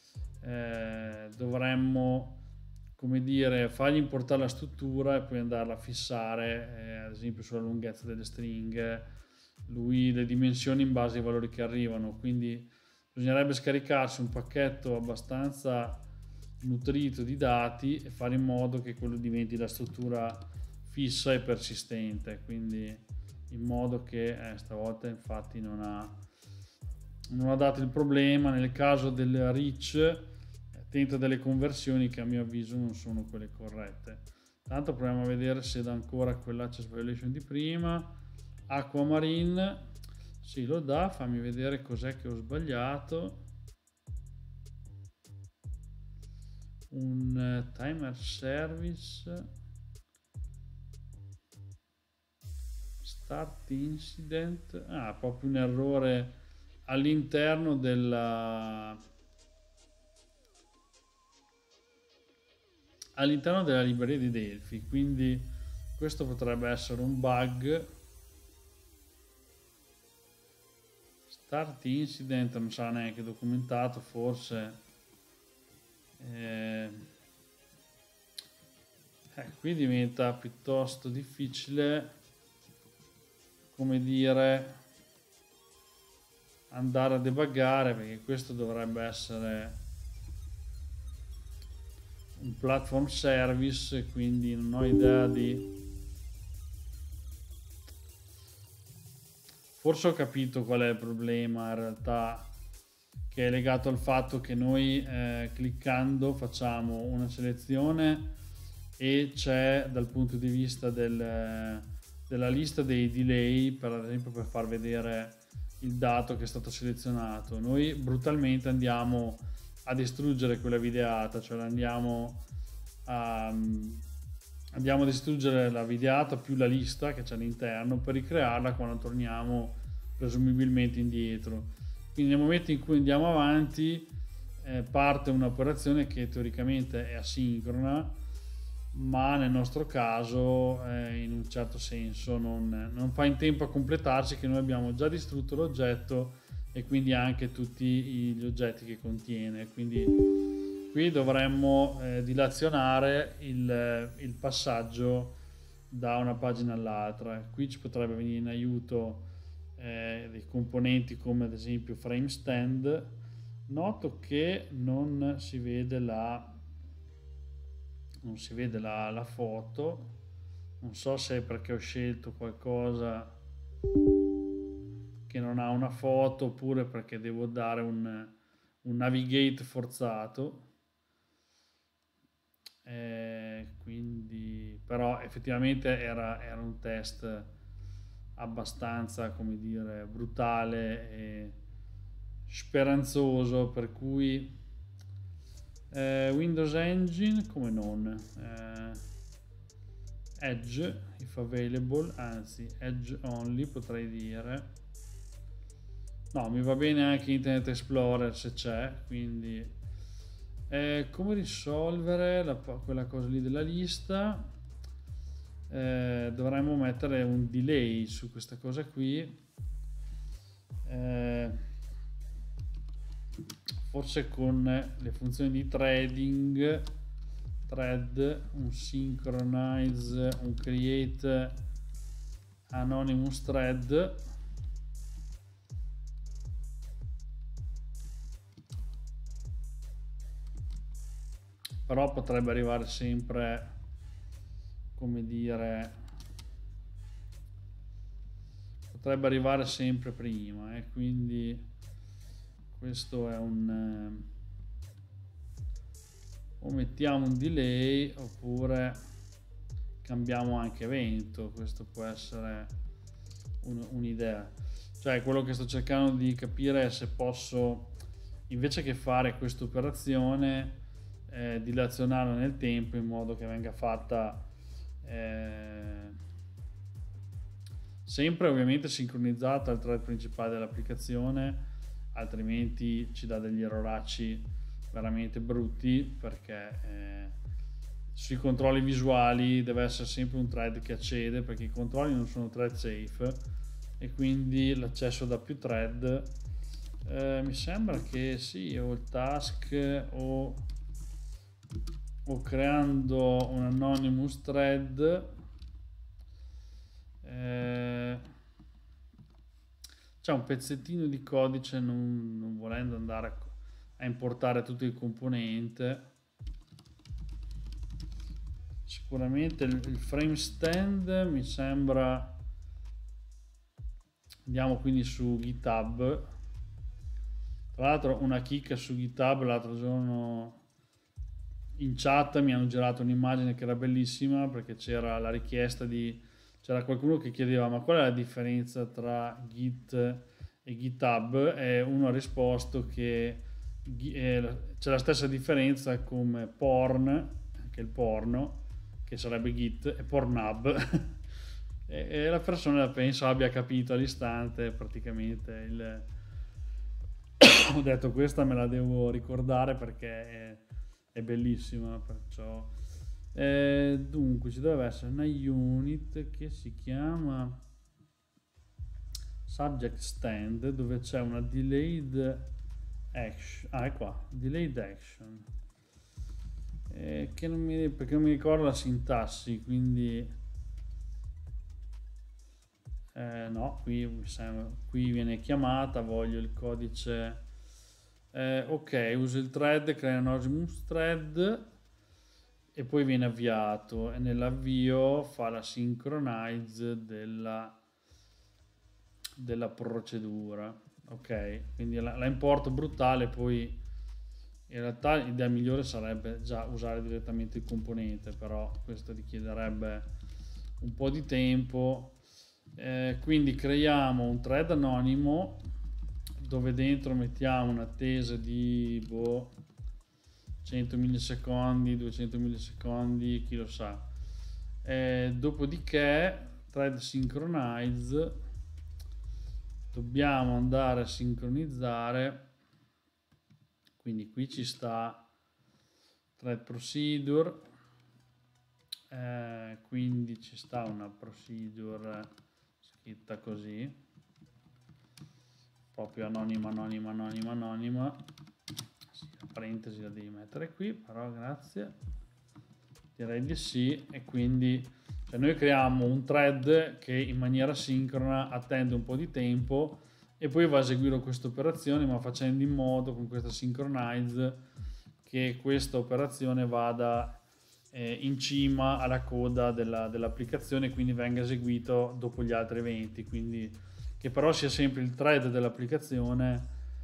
dovremmo fargli importare la struttura e poi andarla a fissare, ad esempio sulla lunghezza delle stringhe, le dimensioni in base ai valori che arrivano. Quindi bisognerebbe scaricarsi un pacchetto abbastanza nutrito di dati e fare in modo che quello diventi la struttura fissa e persistente, quindi in modo che stavolta infatti non ha dato il problema. Nel caso del reach tenta delle conversioni che a mio avviso non sono quelle corrette. Tanto proviamo a vedere se dà ancora quell'access violation di prima. Aquamarine, sì, lo dà. Fammi vedere cos'è che ho sbagliato. Un timer service, start incident, proprio un errore all'interno della libreria di Delphi, quindi questo potrebbe essere un bug. Start incident non sarà neanche documentato, forse qui diventa piuttosto difficile, come dire, andare a debuggare, perché questo dovrebbe essere un platform service, quindi non ho idea forse ho capito qual è il problema in realtà, che è legato al fatto che noi cliccando facciamo una selezione e c'è dal punto di vista della lista dei delay, per esempio, per far vedere il dato che è stato selezionato, noi brutalmente andiamo a distruggere quella videata, cioè andiamo a distruggere la videata più la lista che c'è all'interno per ricrearla quando torniamo presumibilmente indietro. Quindi nel momento in cui andiamo avanti parte un'operazione che teoricamente è asincrona, ma nel nostro caso in un certo senso non fa in tempo a completarsi, che noi abbiamo già distrutto l'oggetto e quindi anche tutti gli oggetti che contiene. Quindi qui dovremmo dilazionare il passaggio da una pagina all'altra. Qui ci potrebbe venire in aiuto dei componenti come ad esempio frame stand. Noto che non si vede la foto, non so se è perché ho scelto qualcosa che non ha una foto oppure perché devo dare un navigate forzato, quindi però effettivamente era un test abbastanza, come dire, brutale e speranzoso, per cui Windows Engine, come non, Edge if available, anzi Edge only potrei dire, no, mi va bene anche Internet Explorer se c'è, quindi come risolvere quella cosa lì della lista. Dovremmo mettere un delay su questa cosa qui, forse con le funzioni di threading, thread, un synchronize, un create anonymous thread, però potrebbe arrivare sempre, come dire, potrebbe arrivare sempre prima, quindi questo è o mettiamo un delay oppure cambiamo anche evento. Questo può essere un'idea, cioè quello che sto cercando di capire è se posso, invece che fare questa operazione, dilazionarla nel tempo in modo che venga fatta sempre ovviamente sincronizzata al thread principale dell'applicazione, altrimenti ci dà degli erroracci veramente brutti, perché sui controlli visuali deve essere sempre un thread che accede, perché i controlli non sono thread safe e quindi l'accesso da più thread, mi sembra che sì, o il task o creando un anonymous thread, c'è un pezzettino di codice, non volendo andare a importare tutto il componente, sicuramente il frame stand mi sembra. Andiamo quindi su GitHub. Tra l'altro una chicca su GitHub, l'altro giorno in chat mi hanno girato un'immagine che era bellissima, perché c'era la richiesta c'era qualcuno che chiedeva ma qual è la differenza tra Git e GitHub, e uno ha risposto che c'è la stessa differenza come porn, che è il porno, che sarebbe Git, e Pornhub. e la persona penso abbia capito all'istante praticamente ho detto questa me la devo ricordare perché è bellissima, perciò dunque ci deve essere una unit che si chiama subject stand, dove c'è una delayed action. È qua, delayed action, perché non mi ricordo la sintassi, quindi no, qui viene chiamata, voglio il codice. Ok, uso il thread, crea un Anonymous thread e poi viene avviato, e nell'avvio fa la synchronize della procedura. Ok, quindi la importo brutale, poi in realtà l'idea migliore sarebbe già usare direttamente il componente, però questo richiederebbe un po' di tempo. Quindi creiamo un thread anonimo dove dentro mettiamo un'attesa di 100 millisecondi, 200 millisecondi, chi lo sa. Dopodiché thread synchronize, dobbiamo andare a sincronizzare, quindi qui ci sta thread procedure, quindi ci sta una procedure scritta così, proprio anonima, sì, la parentesi la devi mettere qui, però grazie, direi di sì. E quindi noi creiamo un thread che in maniera sincrona attende un po' di tempo e poi va a eseguire questa operazione, ma facendo in modo con questa synchronize che questa operazione vada in cima alla coda dell'applicazione, quindi venga eseguito dopo gli altri eventi, quindi che però sia sempre il thread dell'applicazione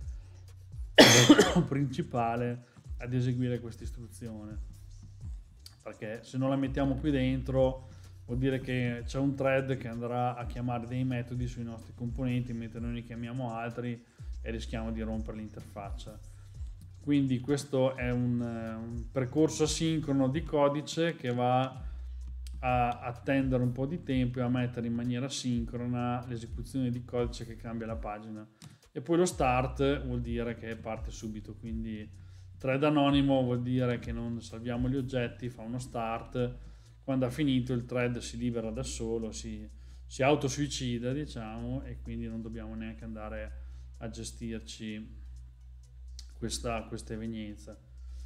principale ad eseguire questa istruzione, perché se non la mettiamo qui dentro vuol dire che c'è un thread che andrà a chiamare dei metodi sui nostri componenti mentre noi ne chiamiamo altri e rischiamo di rompere l'interfaccia. Quindi questo è un percorso asincrono di codice che va a attendere un po' di tempo e a mettere in maniera sincrona l'esecuzione di codice che cambia la pagina. E poi lo start vuol dire che parte subito, quindi thread anonimo vuol dire che non salviamo gli oggetti, fa uno start, quando ha finito il thread si libera da solo, si autosuicida, diciamo, e quindi non dobbiamo neanche andare a gestirci questa evenienza.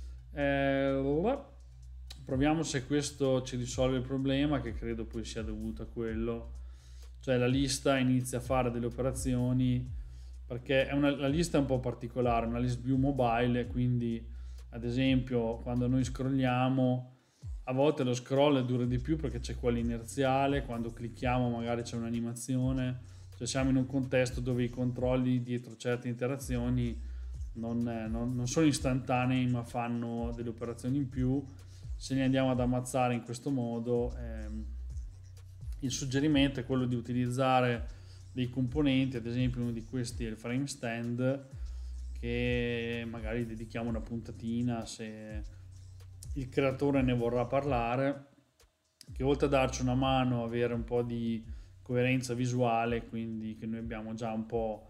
Proviamo se questo ci risolve il problema, che credo poi sia dovuto a quello, cioè la lista inizia a fare delle operazioni, perché la lista è un po' particolare, una list view mobile, quindi ad esempio quando noi scrolliamo a volte lo scroll dura di più perché c'è quello inerziale, quando clicchiamo magari c'è un'animazione, cioè siamo in un contesto dove i controlli dietro certe interazioni non sono istantanei, ma fanno delle operazioni in più. Se ne andiamo ad ammazzare in questo modo, il suggerimento è quello di utilizzare dei componenti, ad esempio uno di questi è il frame stand, che magari dedichiamo una puntatina se il creatore ne vorrà parlare, che oltre a darci una mano a avere un po' di coerenza visuale, quindi che noi abbiamo già un po'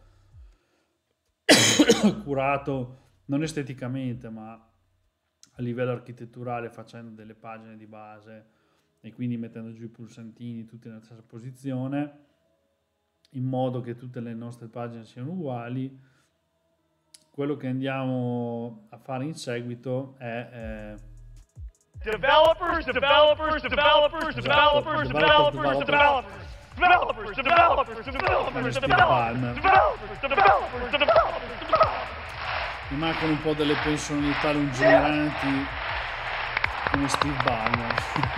curato non esteticamente ma a livello architetturale, facendo delle pagine di base e quindi mettendo giù i pulsantini tutti nella stessa posizione in modo che tutte le nostre pagine siano uguali. Quello che andiamo a fare in seguito è developers. Mi mancano un po' delle personalità lungimiranti come Steve Ballmer.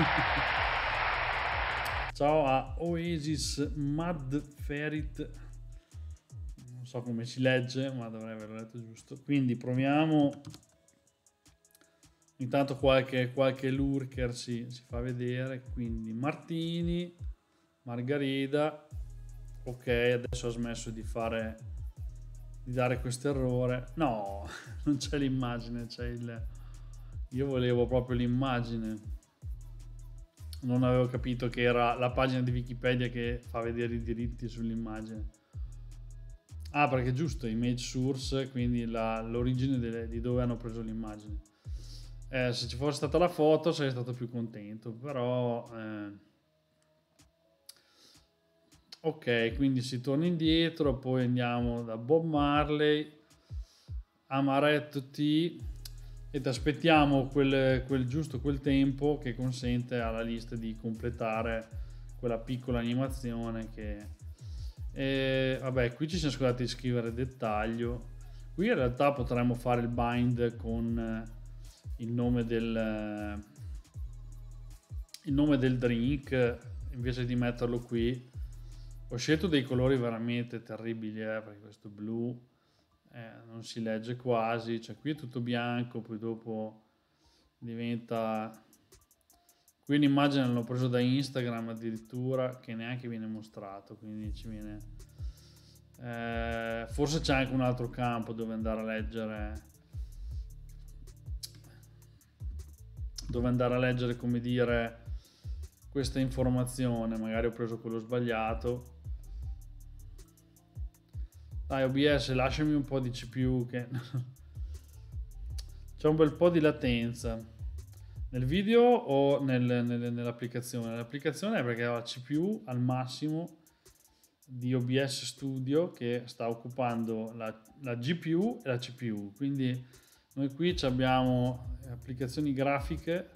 Ciao a Oasis Mad Ferit, non so come si legge ma dovrei averlo letto giusto, quindi proviamo. Intanto qualche lurker si fa vedere, quindi Martini, Margarida. Ok, adesso ha smesso di dare questo errore. No, non c'è l'immagine, io volevo proprio l'immagine. Non avevo capito che era la pagina di Wikipedia che fa vedere i diritti sull'immagine. Ah, perché è giusto, image source, quindi l'origine di dove hanno preso l'immagine. Se ci fosse stata la foto sarei stato più contento, però ok, quindi si torna indietro, poi andiamo da Bob Marley, Amaretto T, ed aspettiamo quel tempo che consente alla lista di completare quella piccola animazione che vabbè, qui ci siamo scordati di scrivere dettaglio. Qui in realtà potremmo fare il bind con il nome del drink invece di metterlo qui. Ho scelto dei colori veramente terribili, perché questo blu non si legge quasi, cioè qui è tutto bianco, poi dopo diventa... Qui l'immagine l'ho preso da Instagram addirittura, che neanche viene mostrato, quindi ci viene... forse c'è anche un altro campo dove andare a leggere, come dire, questa informazione. Magari ho preso quello sbagliato. Dai OBS, lasciami un po' di CPU che c'è un bel po' di latenza nel video o nell'applicazione. L'applicazione è perché ho la CPU al massimo di OBS Studio che sta occupando la GPU e la CPU, quindi noi qui abbiamo applicazioni grafiche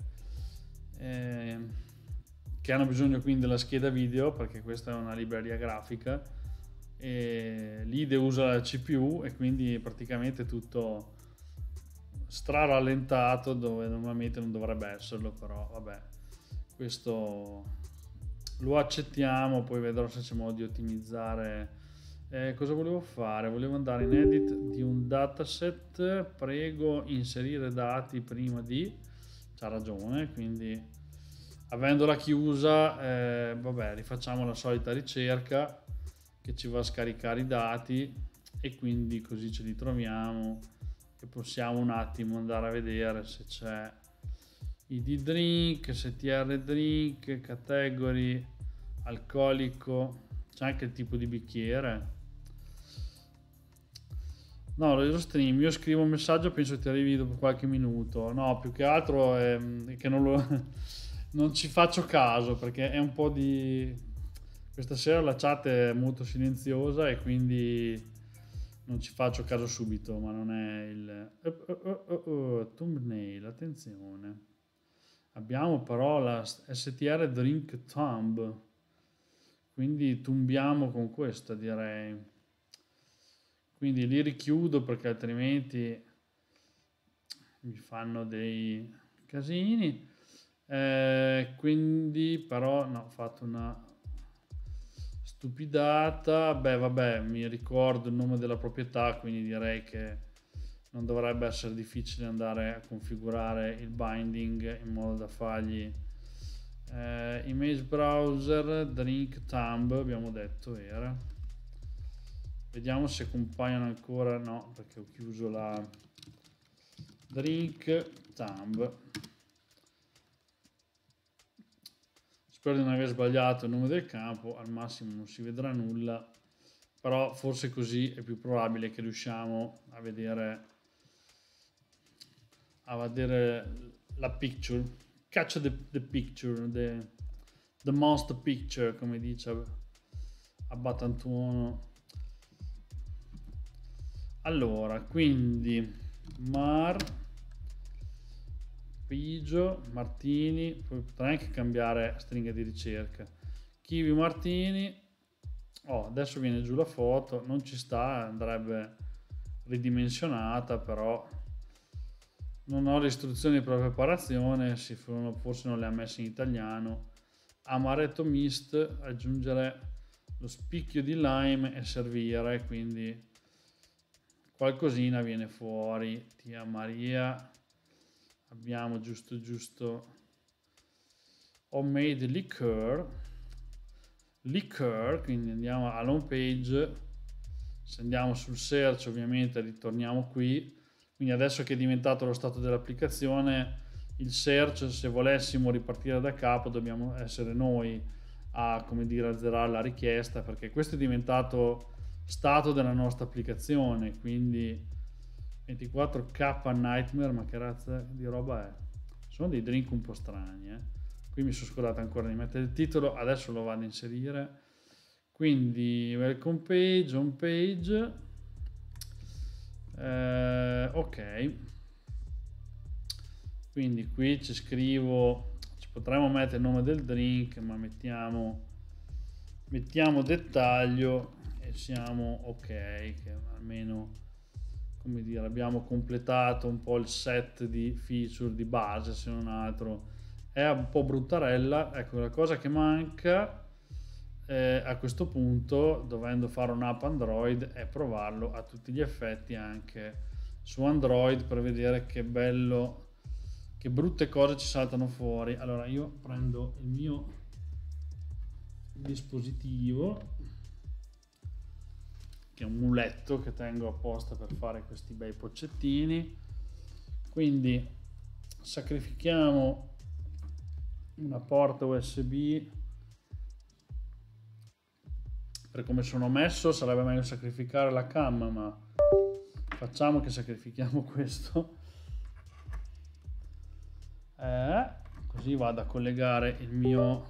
che hanno bisogno quindi della scheda video, perché questa è una libreria grafica, e l'IDE usa la CPU e quindi praticamente tutto strarallentato dove normalmente non dovrebbe esserlo, però vabbè, questo lo accettiamo, poi vedrò se c'è modo di ottimizzare. Cosa volevo fare? Volevo andare in edit di un dataset, prego inserire dati prima di... c'ha ragione, quindi avendola chiusa vabbè, rifacciamo la solita ricerca che ci va a scaricare i dati, e quindi così ce li troviamo e possiamo un attimo andare a vedere se c'è ID drink, STR drink, category, alcolico, c'è anche il tipo di bicchiere. No, lo stream, io scrivo un messaggio, penso ti arrivi dopo qualche minuto. No, più che altro è che non ci faccio caso, perché è un po' di... Questa sera la chat è molto silenziosa e quindi non ci faccio caso subito, ma non è il... thumbnail, attenzione. Abbiamo però la STR Drink Thumb, quindi tumbiamo con questa, direi. Quindi li richiudo perché altrimenti mi fanno dei casini. Quindi però no, ho fatto una stupidata. Beh, vabbè, mi ricordo il nome della proprietà, quindi direi che non dovrebbe essere difficile andare a configurare il binding in modo da fargli image browser drink thumb, abbiamo detto era. Vediamo se compaiono ancora. No, perché ho chiuso la drink thumb. Spero di non aver sbagliato il nome del campo, al massimo non si vedrà nulla, però forse così è più probabile che riusciamo a vedere la picture, catch the picture, the most picture, come dice a Batantuono. Allora, quindi Pigio, Martini, poi potrei anche cambiare stringa di ricerca. Kiwi Martini. Oh, adesso viene giù la foto, non ci sta, andrebbe ridimensionata, però Non ho le istruzioni per la preparazione, forse non le ha messe in italiano. Amaretto mist, aggiungere lo spicchio di lime e servire, quindi qualcosina viene fuori. Tia Maria, abbiamo giusto homemade liqueur, quindi andiamo all'home page, se andiamo sul search ovviamente ritorniamo qui, quindi adesso che è diventato lo stato dell'applicazione, il search, se volessimo ripartire da capo dobbiamo essere noi a, come dire, azzerare la richiesta, perché questo è diventato stato della nostra applicazione. Quindi 24K Nightmare, ma che razza di roba è? Sono dei drink un po' strani, qui mi sono scordato ancora di mettere il titolo, adesso lo vado a inserire. Quindi welcome page, home page, ok, quindi qui ci scrivo, ci potremmo mettere il nome del drink, ma mettiamo dettaglio e siamo ok, che almeno, come dire, abbiamo completato un po' il set di feature di base, se non altro. È un po' bruttarella, ecco, la cosa che manca a questo punto, dovendo fare un'app Android, è provarlo a tutti gli effetti anche su Android per vedere che bello, che brutte cose ci saltano fuori. Allora io prendo il mio dispositivo, che è un muletto che tengo apposta per fare questi bei poccettini, quindi sacrifichiamo una porta USB. Per come sono messo sarebbe meglio sacrificare la cam, ma facciamo che sacrifichiamo questo, così vado a collegare il mio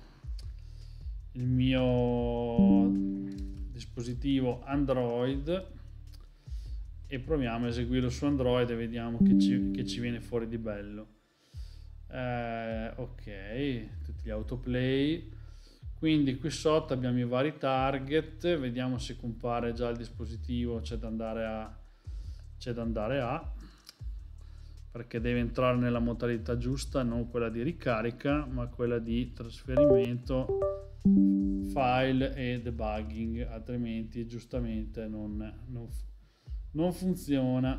dispositivo Android e proviamo a eseguirlo su Android e vediamo che ci viene fuori di bello. Ok, tutti gli autoplay. Quindi qui sotto abbiamo i vari target, vediamo se compare già il dispositivo, c'è da andare a, perché deve entrare nella modalità giusta, non quella di ricarica, ma quella di trasferimento file e debugging, altrimenti giustamente non funziona.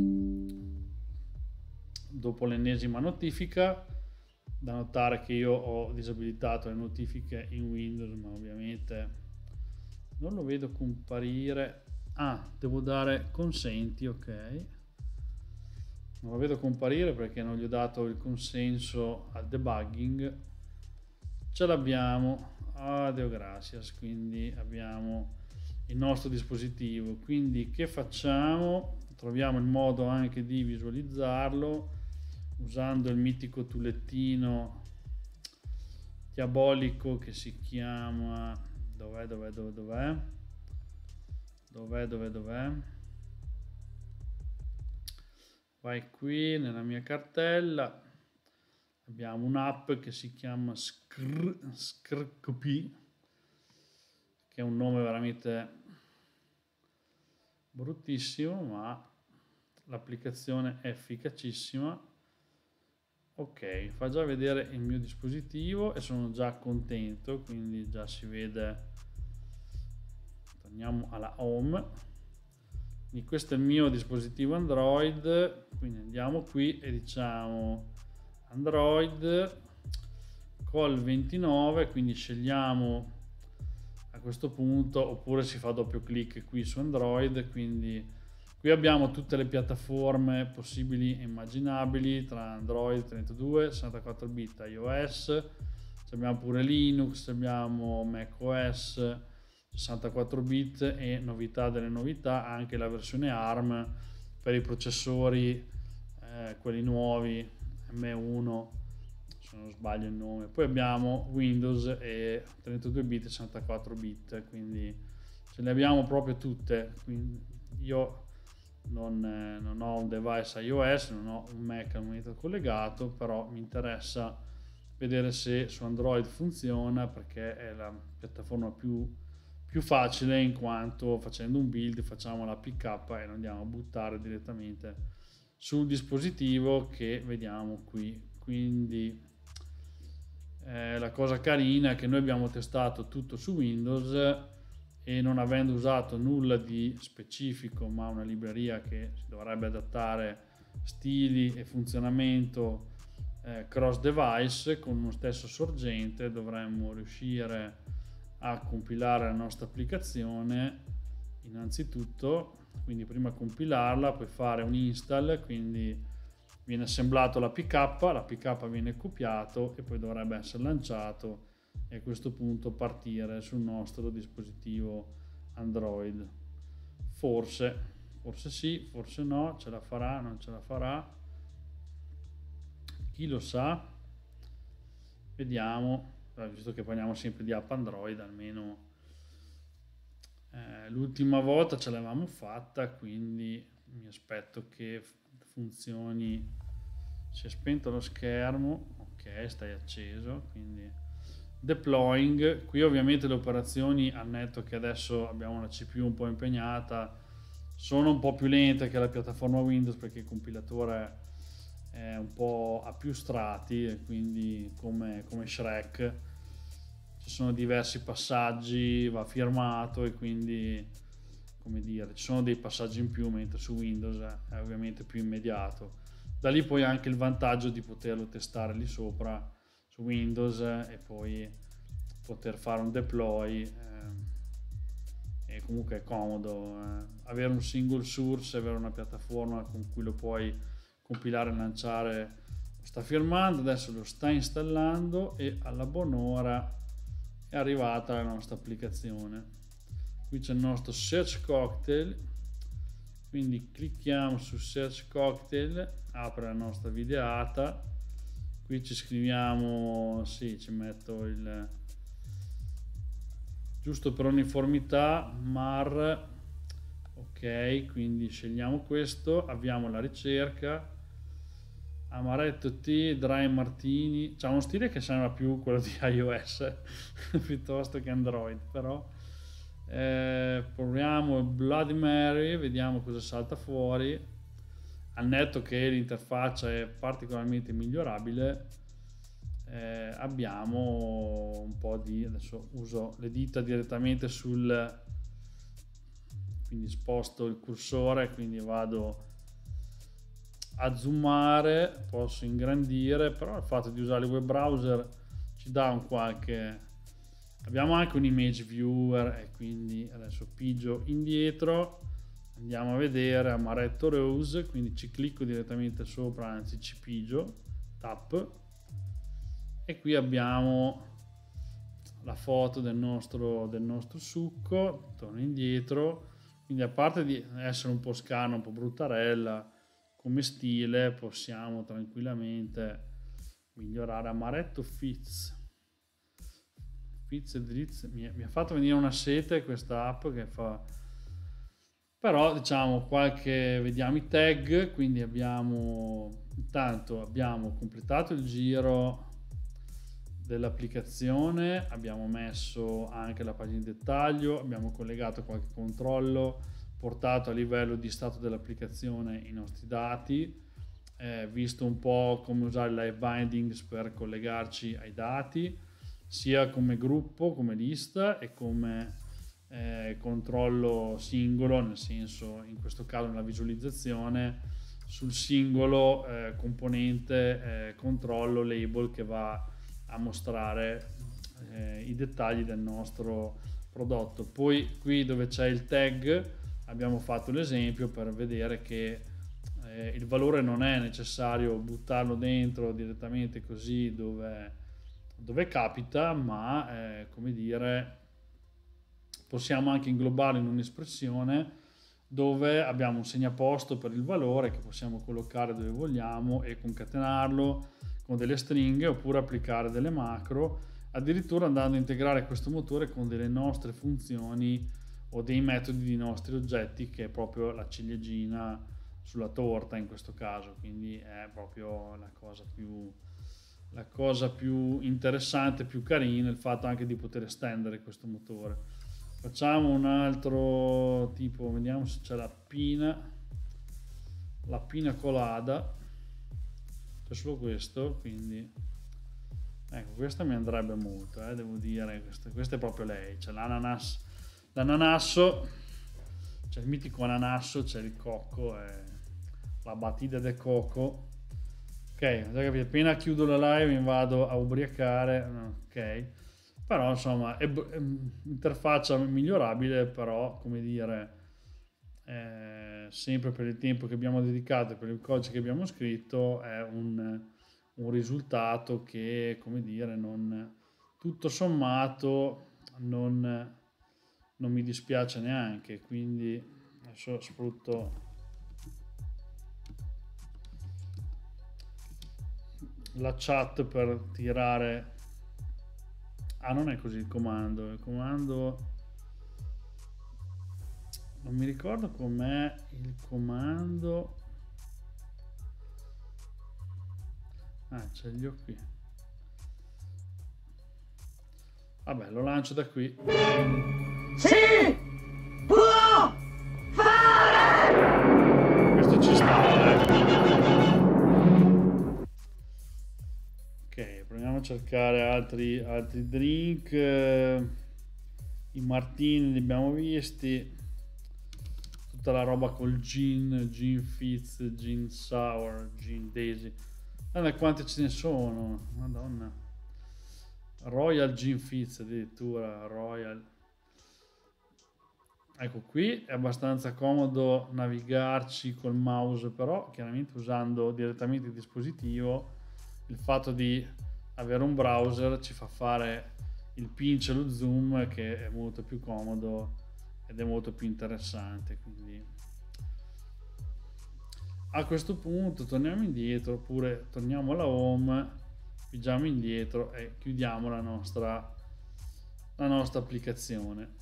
Dopo l'ennesima notifica, da notare che io ho disabilitato le notifiche in Windows, ma ovviamente non lo vedo comparire. Devo dare consenti, ok, non lo vedo comparire perché non gli ho dato il consenso al debugging. Ce l'abbiamo, Deo gracias, quindi abbiamo il nostro dispositivo. Quindi che facciamo? Troviamo il modo anche di visualizzarlo usando il mitico tulettino diabolico che si chiama dov'è? Vai qui nella mia cartella, abbiamo un'app che si chiama Scrcp, che è un nome veramente bruttissimo, ma l'applicazione è efficacissima. Ok, fa già vedere il mio dispositivo e sono già contento, quindi già si vede. Torniamo alla home, quindi questo è il mio dispositivo Android, quindi andiamo qui e diciamo Android col 29, quindi scegliamo a questo punto, oppure si fa doppio clic qui su Android, quindi qui abbiamo tutte le piattaforme possibili e immaginabili tra Android 32, 64 bit, iOS, abbiamo pure Linux, abbiamo macOS 64 bit e novità delle novità, anche la versione ARM per i processori, quelli nuovi, M1 se non sbaglio il nome. Poi abbiamo Windows e 32 bit e 64 bit, quindi ce le abbiamo proprio tutte. Quindi io non ho un device iOS, non ho un Mac al momento collegato, però mi interessa vedere se su Android funziona, perché è la piattaforma più facile, in quanto facendo un build facciamo la PK e non andiamo a buttare direttamente sul dispositivo che vediamo qui. Quindi la cosa carina è che noi abbiamo testato tutto su Windows e non avendo usato nulla di specifico, ma una libreria che si dovrebbe adattare stili e funzionamento cross device, con uno stesso sorgente dovremmo riuscire a compilare la nostra applicazione innanzitutto. Quindi prima compilarla, poi fare un install, quindi viene assemblato l'APK viene copiato e poi dovrebbe essere lanciato e a questo punto partire sul nostro dispositivo Android. Forse sì, forse no, ce la farà, non ce la farà, chi lo sa. Vediamo, visto che parliamo sempre di app Android, almeno l'ultima volta ce l'avevamo fatta, quindi mi aspetto che funzioni. Si è spento lo schermo, ok, stai acceso, quindi deploying. Qui ovviamente le operazioni, al netto che adesso abbiamo una CPU un po' impegnata, sono un po' più lente che la piattaforma Windows, perché il compilatore è un po' a più strati e quindi come Shrek ci sono diversi passaggi, va firmato e quindi, come dire, ci sono dei passaggi in più, mentre su Windows è ovviamente più immediato. Da lì poi anche il vantaggio di poterlo testare lì sopra su Windows e poi poter fare un deploy, e comunque è comodo avere un single source, avere una piattaforma con cui lo puoi compilare e lanciare. Sta firmando, adesso lo sta installando e alla buon'ora è arrivata la nostra applicazione. Qui c'è il nostro Search Cocktail, quindi clicchiamo su Search Cocktail, apre la nostra videata. Qui ci scriviamo, sì, ci metto il, giusto per uniformità, mar, ok, quindi scegliamo questo, avviamo la ricerca. Amaretto Tea Dry Martini, c'ha uno stile che sembra più quello di iOS piuttosto che Android, però proviamo il Bloody Mary, vediamo cosa salta fuori. Al netto che l'interfaccia è particolarmente migliorabile, abbiamo un po' di, adesso uso le dita direttamente quindi sposto il cursore, quindi vado a zoomare, posso ingrandire, però il fatto di usare il web browser ci dà un qualche. Abbiamo anche un image viewer e quindi adesso pigio indietro, andiamo a vedere Amaretto Rose, quindi ci clicco direttamente sopra, anzi ci pigio, tap, e qui abbiamo la foto del nostro succo. Torno indietro, quindi a parte di essere un po' scarna, un po' bruttarella come stile, possiamo tranquillamente migliorare. Amaretto Fizz e Drizz, mi ha fatto venire una sete questa app che fa, però diciamo vediamo i tag. Quindi intanto abbiamo completato il giro dell'applicazione, abbiamo messo anche la pagina di dettaglio, abbiamo collegato qualche controllo, portato a livello di stato dell'applicazione i nostri dati, visto un po' come usare live bindings per collegarci ai dati, sia come gruppo, come lista e come controllo singolo, nel senso, in questo caso nella visualizzazione, sul singolo componente controllo label che va a mostrare i dettagli del nostro prodotto. Poi qui dove c'è il tag abbiamo fatto l'esempio per vedere che il valore non è necessario buttarlo dentro direttamente così dove capita, ma come dire, possiamo anche inglobarlo in un'espressione dove abbiamo un segnaposto per il valore che possiamo collocare dove vogliamo e concatenarlo con delle stringhe, oppure applicare delle macro, addirittura andando a integrare questo motore con delle nostre funzioni o dei metodi di nostri oggetti, che è proprio la ciliegina sulla torta in questo caso. Quindi è proprio la cosa più interessante, più carina, il fatto anche di poter estendere questo motore. Facciamo un altro tipo, vediamo se c'è l'appina. la pina colada, c'è solo questo, quindi ecco, questa mi andrebbe molto, devo dire, questa è proprio lei. C'è l'ananasso, c'è il mitico ananasso, c'è il cocco, la batida del cocco. Ok, già capito, appena chiudo la live mi vado a ubriacare, ok, però insomma è interfaccia migliorabile, però come dire, sempre per il tempo che abbiamo dedicato e per il codice che abbiamo scritto è un risultato che, come dire, non, tutto sommato non mi dispiace neanche, quindi adesso sfrutto la chat per tirare. Non è così il comando non mi ricordo com'è il comando. C'è gli occhi, vabbè, lo lancio da qui. Si può fare! Questo ci sta, Ok, proviamo a cercare altri drink. I martini li abbiamo visti, tutta la roba col gin fizz, gin sour, gin daisy. Guarda quante ce ne sono, madonna. Royal gin fizz addirittura, royal. Ecco, qui è abbastanza comodo navigarci col mouse, però chiaramente usando direttamente il dispositivo, il fatto di avere un browser ci fa fare il pinch e lo zoom, che è molto più comodo ed è molto più interessante. Quindi a questo punto torniamo indietro, oppure torniamo alla home, pigiamo indietro e chiudiamo la nostra applicazione.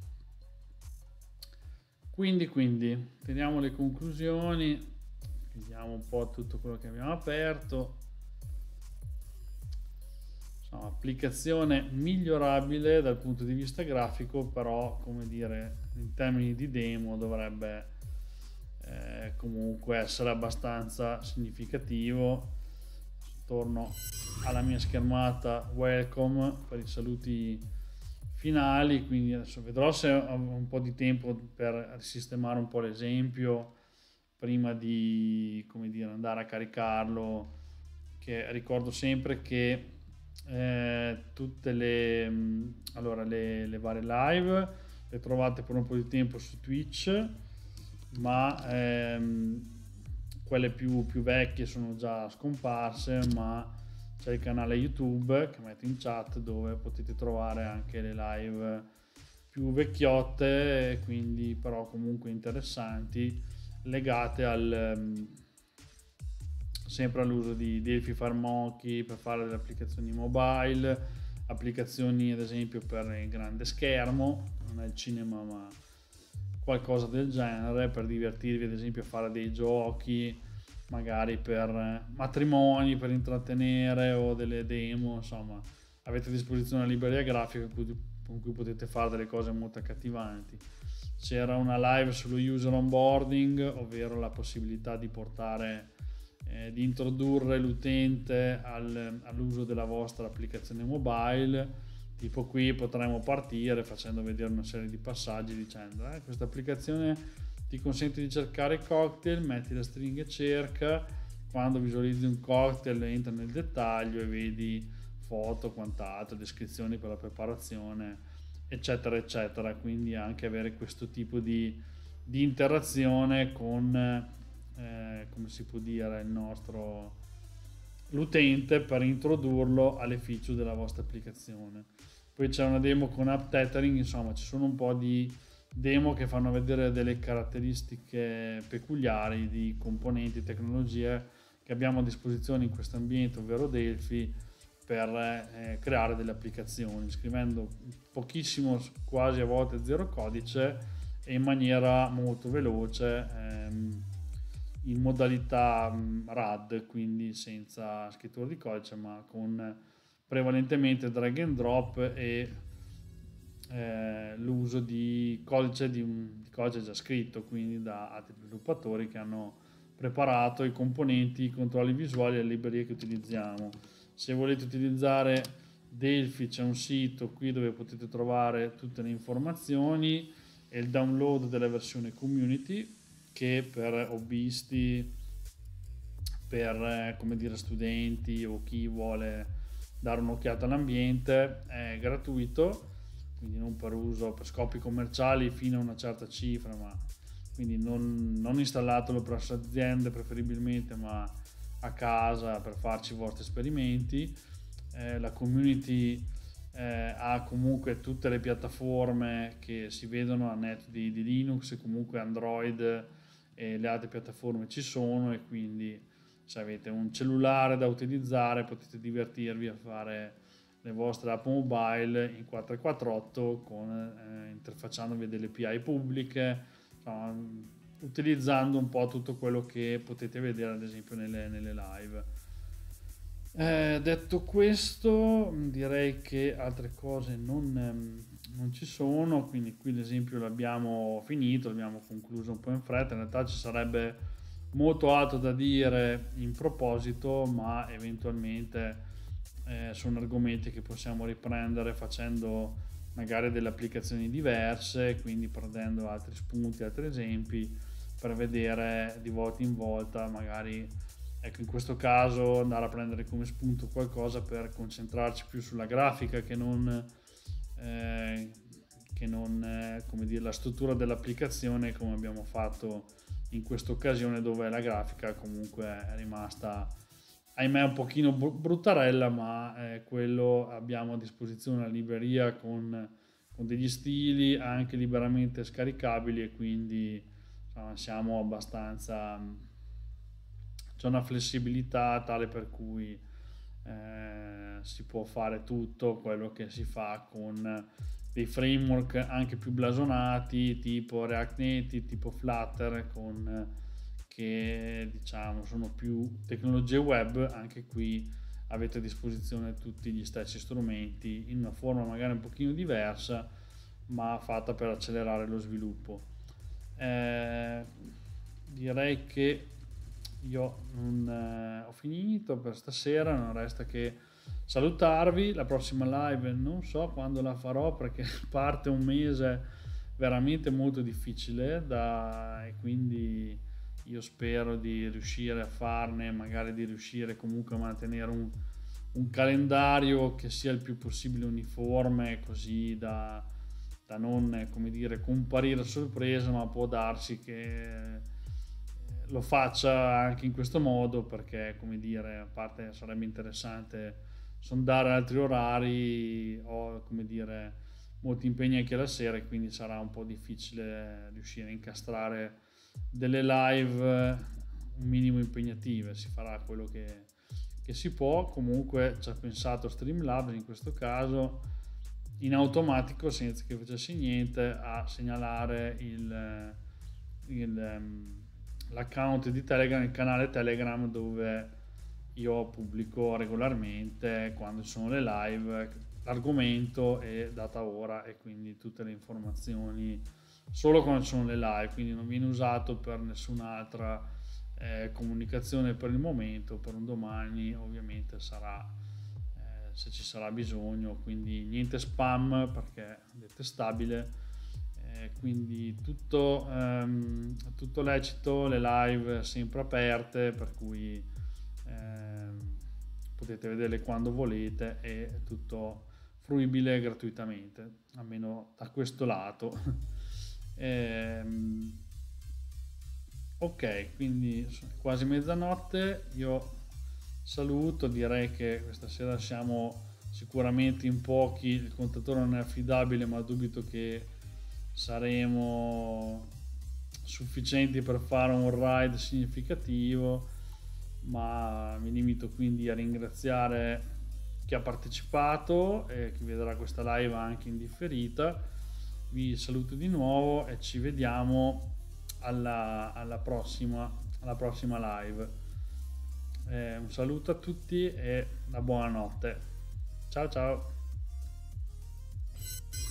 Quindi tiriamo le conclusioni, vediamo un po' tutto quello che abbiamo aperto. Insomma, applicazione migliorabile dal punto di vista grafico, però come dire, in termini di demo dovrebbe comunque essere abbastanza significativo. Torno alla mia schermata welcome per i saluti finali, quindi adesso vedrò se ho un po' di tempo per sistemare un po' l'esempio prima di, come dire, andare a caricarlo, che ricordo sempre che tutte le varie live le trovate per un po' di tempo su Twitch, ma quelle più vecchie sono già scomparse, ma c'è il canale YouTube che metto in chat, dove potete trovare anche le live più vecchiotte, quindi però comunque interessanti, legate sempre all'uso di Delphi FireMonkey per fare delle applicazioni mobile, applicazioni ad esempio per il grande schermo, non è il cinema ma qualcosa del genere, per divertirvi ad esempio a fare dei giochi, magari per matrimoni, per intrattenere, o delle demo. Insomma, avete a disposizione una libreria grafica con cui potete fare delle cose molto accattivanti. C'era una live sullo user onboarding, ovvero la possibilità di portare di introdurre l'utente all'uso della vostra applicazione mobile. Tipo qui potremmo partire facendo vedere una serie di passaggi dicendo questa applicazione ti consente di cercare cocktail, metti la stringa e cerca, quando visualizzi un cocktail entra nel dettaglio e vedi foto, quant'altro, descrizioni per la preparazione, eccetera eccetera. Quindi anche avere questo tipo di interazione con come si può dire, l'utente, per introdurlo alle feature della vostra applicazione. Poi c'è una demo con app tethering, insomma ci sono un po' di demo che fanno vedere delle caratteristiche peculiari di componenti, tecnologie che abbiamo a disposizione in questo ambiente, ovvero Delphi, per creare delle applicazioni, scrivendo pochissimo, quasi a volte zero codice, e in maniera molto veloce, in modalità RAD, quindi senza scrittura di codice, ma con prevalentemente drag and drop e l'uso di codice già scritto, quindi da altri sviluppatori che hanno preparato i componenti, i controlli visuali e le librerie che utilizziamo. Se volete utilizzare Delphi, c'è un sito qui dove potete trovare tutte le informazioni e il download della versione community, che per hobbyisti, per come dire studenti o chi vuole dare un'occhiata all'ambiente è gratuito, quindi non per uso per scopi commerciali fino a una certa cifra, ma quindi non installatelo presso aziende preferibilmente, ma a casa per farci i vostri esperimenti. La community ha comunque tutte le piattaforme che si vedono a net di Linux, e comunque Android e le altre piattaforme ci sono, e quindi se avete un cellulare da utilizzare potete divertirvi a fare le vostre app mobile in 448 interfacciandovi delle API pubbliche, insomma, utilizzando un po' tutto quello che potete vedere ad esempio nelle live. Detto questo, direi che altre cose non ci sono, quindi qui l'esempio l'abbiamo finito, l'abbiamo concluso un po' in fretta. In realtà ci sarebbe molto altro da dire in proposito, ma eventualmente sono argomenti che possiamo riprendere facendo magari delle applicazioni diverse, quindi prendendo altri spunti, altri esempi per vedere di volta in volta, magari ecco, in questo caso andare a prendere come spunto qualcosa per concentrarci più sulla grafica che non come dire, la struttura dell'applicazione, come abbiamo fatto in questa occasione, dove la grafica comunque è rimasta, ahimè, un pochino bruttarella, ma quello abbiamo a disposizione una libreria con degli stili anche liberamente scaricabili, e quindi insomma, siamo abbastanza, c'è una flessibilità tale per cui si può fare tutto quello che si fa con dei framework anche più blasonati tipo React Native, tipo Flutter, che diciamo sono più tecnologie web. Anche qui avete a disposizione tutti gli stessi strumenti in una forma magari un pochino diversa, ma fatta per accelerare lo sviluppo. Direi che io ho finito per stasera, non resta che salutarvi. La prossima live non so quando la farò, perché parte un mese veramente molto difficile e quindi io spero di riuscire a farne, magari di riuscire comunque a mantenere un calendario che sia il più possibile uniforme, così da non, come dire, comparire a sorpresa, ma può darsi che lo faccia anche in questo modo, perché, come dire, a parte sarebbe interessante sondare altri orari, ho, come dire, molti impegni anche la sera, e quindi sarà un po' difficile riuscire a incastrare delle live un minimo impegnative. Si farà quello che si può. Comunque ci ha pensato Streamlabs in questo caso in automatico, senza che facessi niente, a segnalare l'account di Telegram, il canale Telegram, dove io pubblico regolarmente quando ci sono le live, l'argomento e data ora, e quindi tutte le informazioni solo quando ci sono le live, quindi non viene usato per nessun'altra comunicazione per il momento. Per un domani ovviamente sarà, se ci sarà bisogno, quindi niente spam perché è detestabile. Quindi tutto lecito, le live sempre aperte, per cui potete vederle quando volete, e tutto fruibile gratuitamente, almeno da questo lato. Ok, quindi quasi mezzanotte, io saluto, direi che questa sera siamo sicuramente in pochi, il contatore non è affidabile, ma dubito che saremo sufficienti per fare un ride significativo, ma mi limito quindi a ringraziare chi ha partecipato e chi vedrà questa live anche in differita. Vi saluto di nuovo e ci vediamo alla prossima live. Un saluto a tutti e una buona notte. Ciao ciao.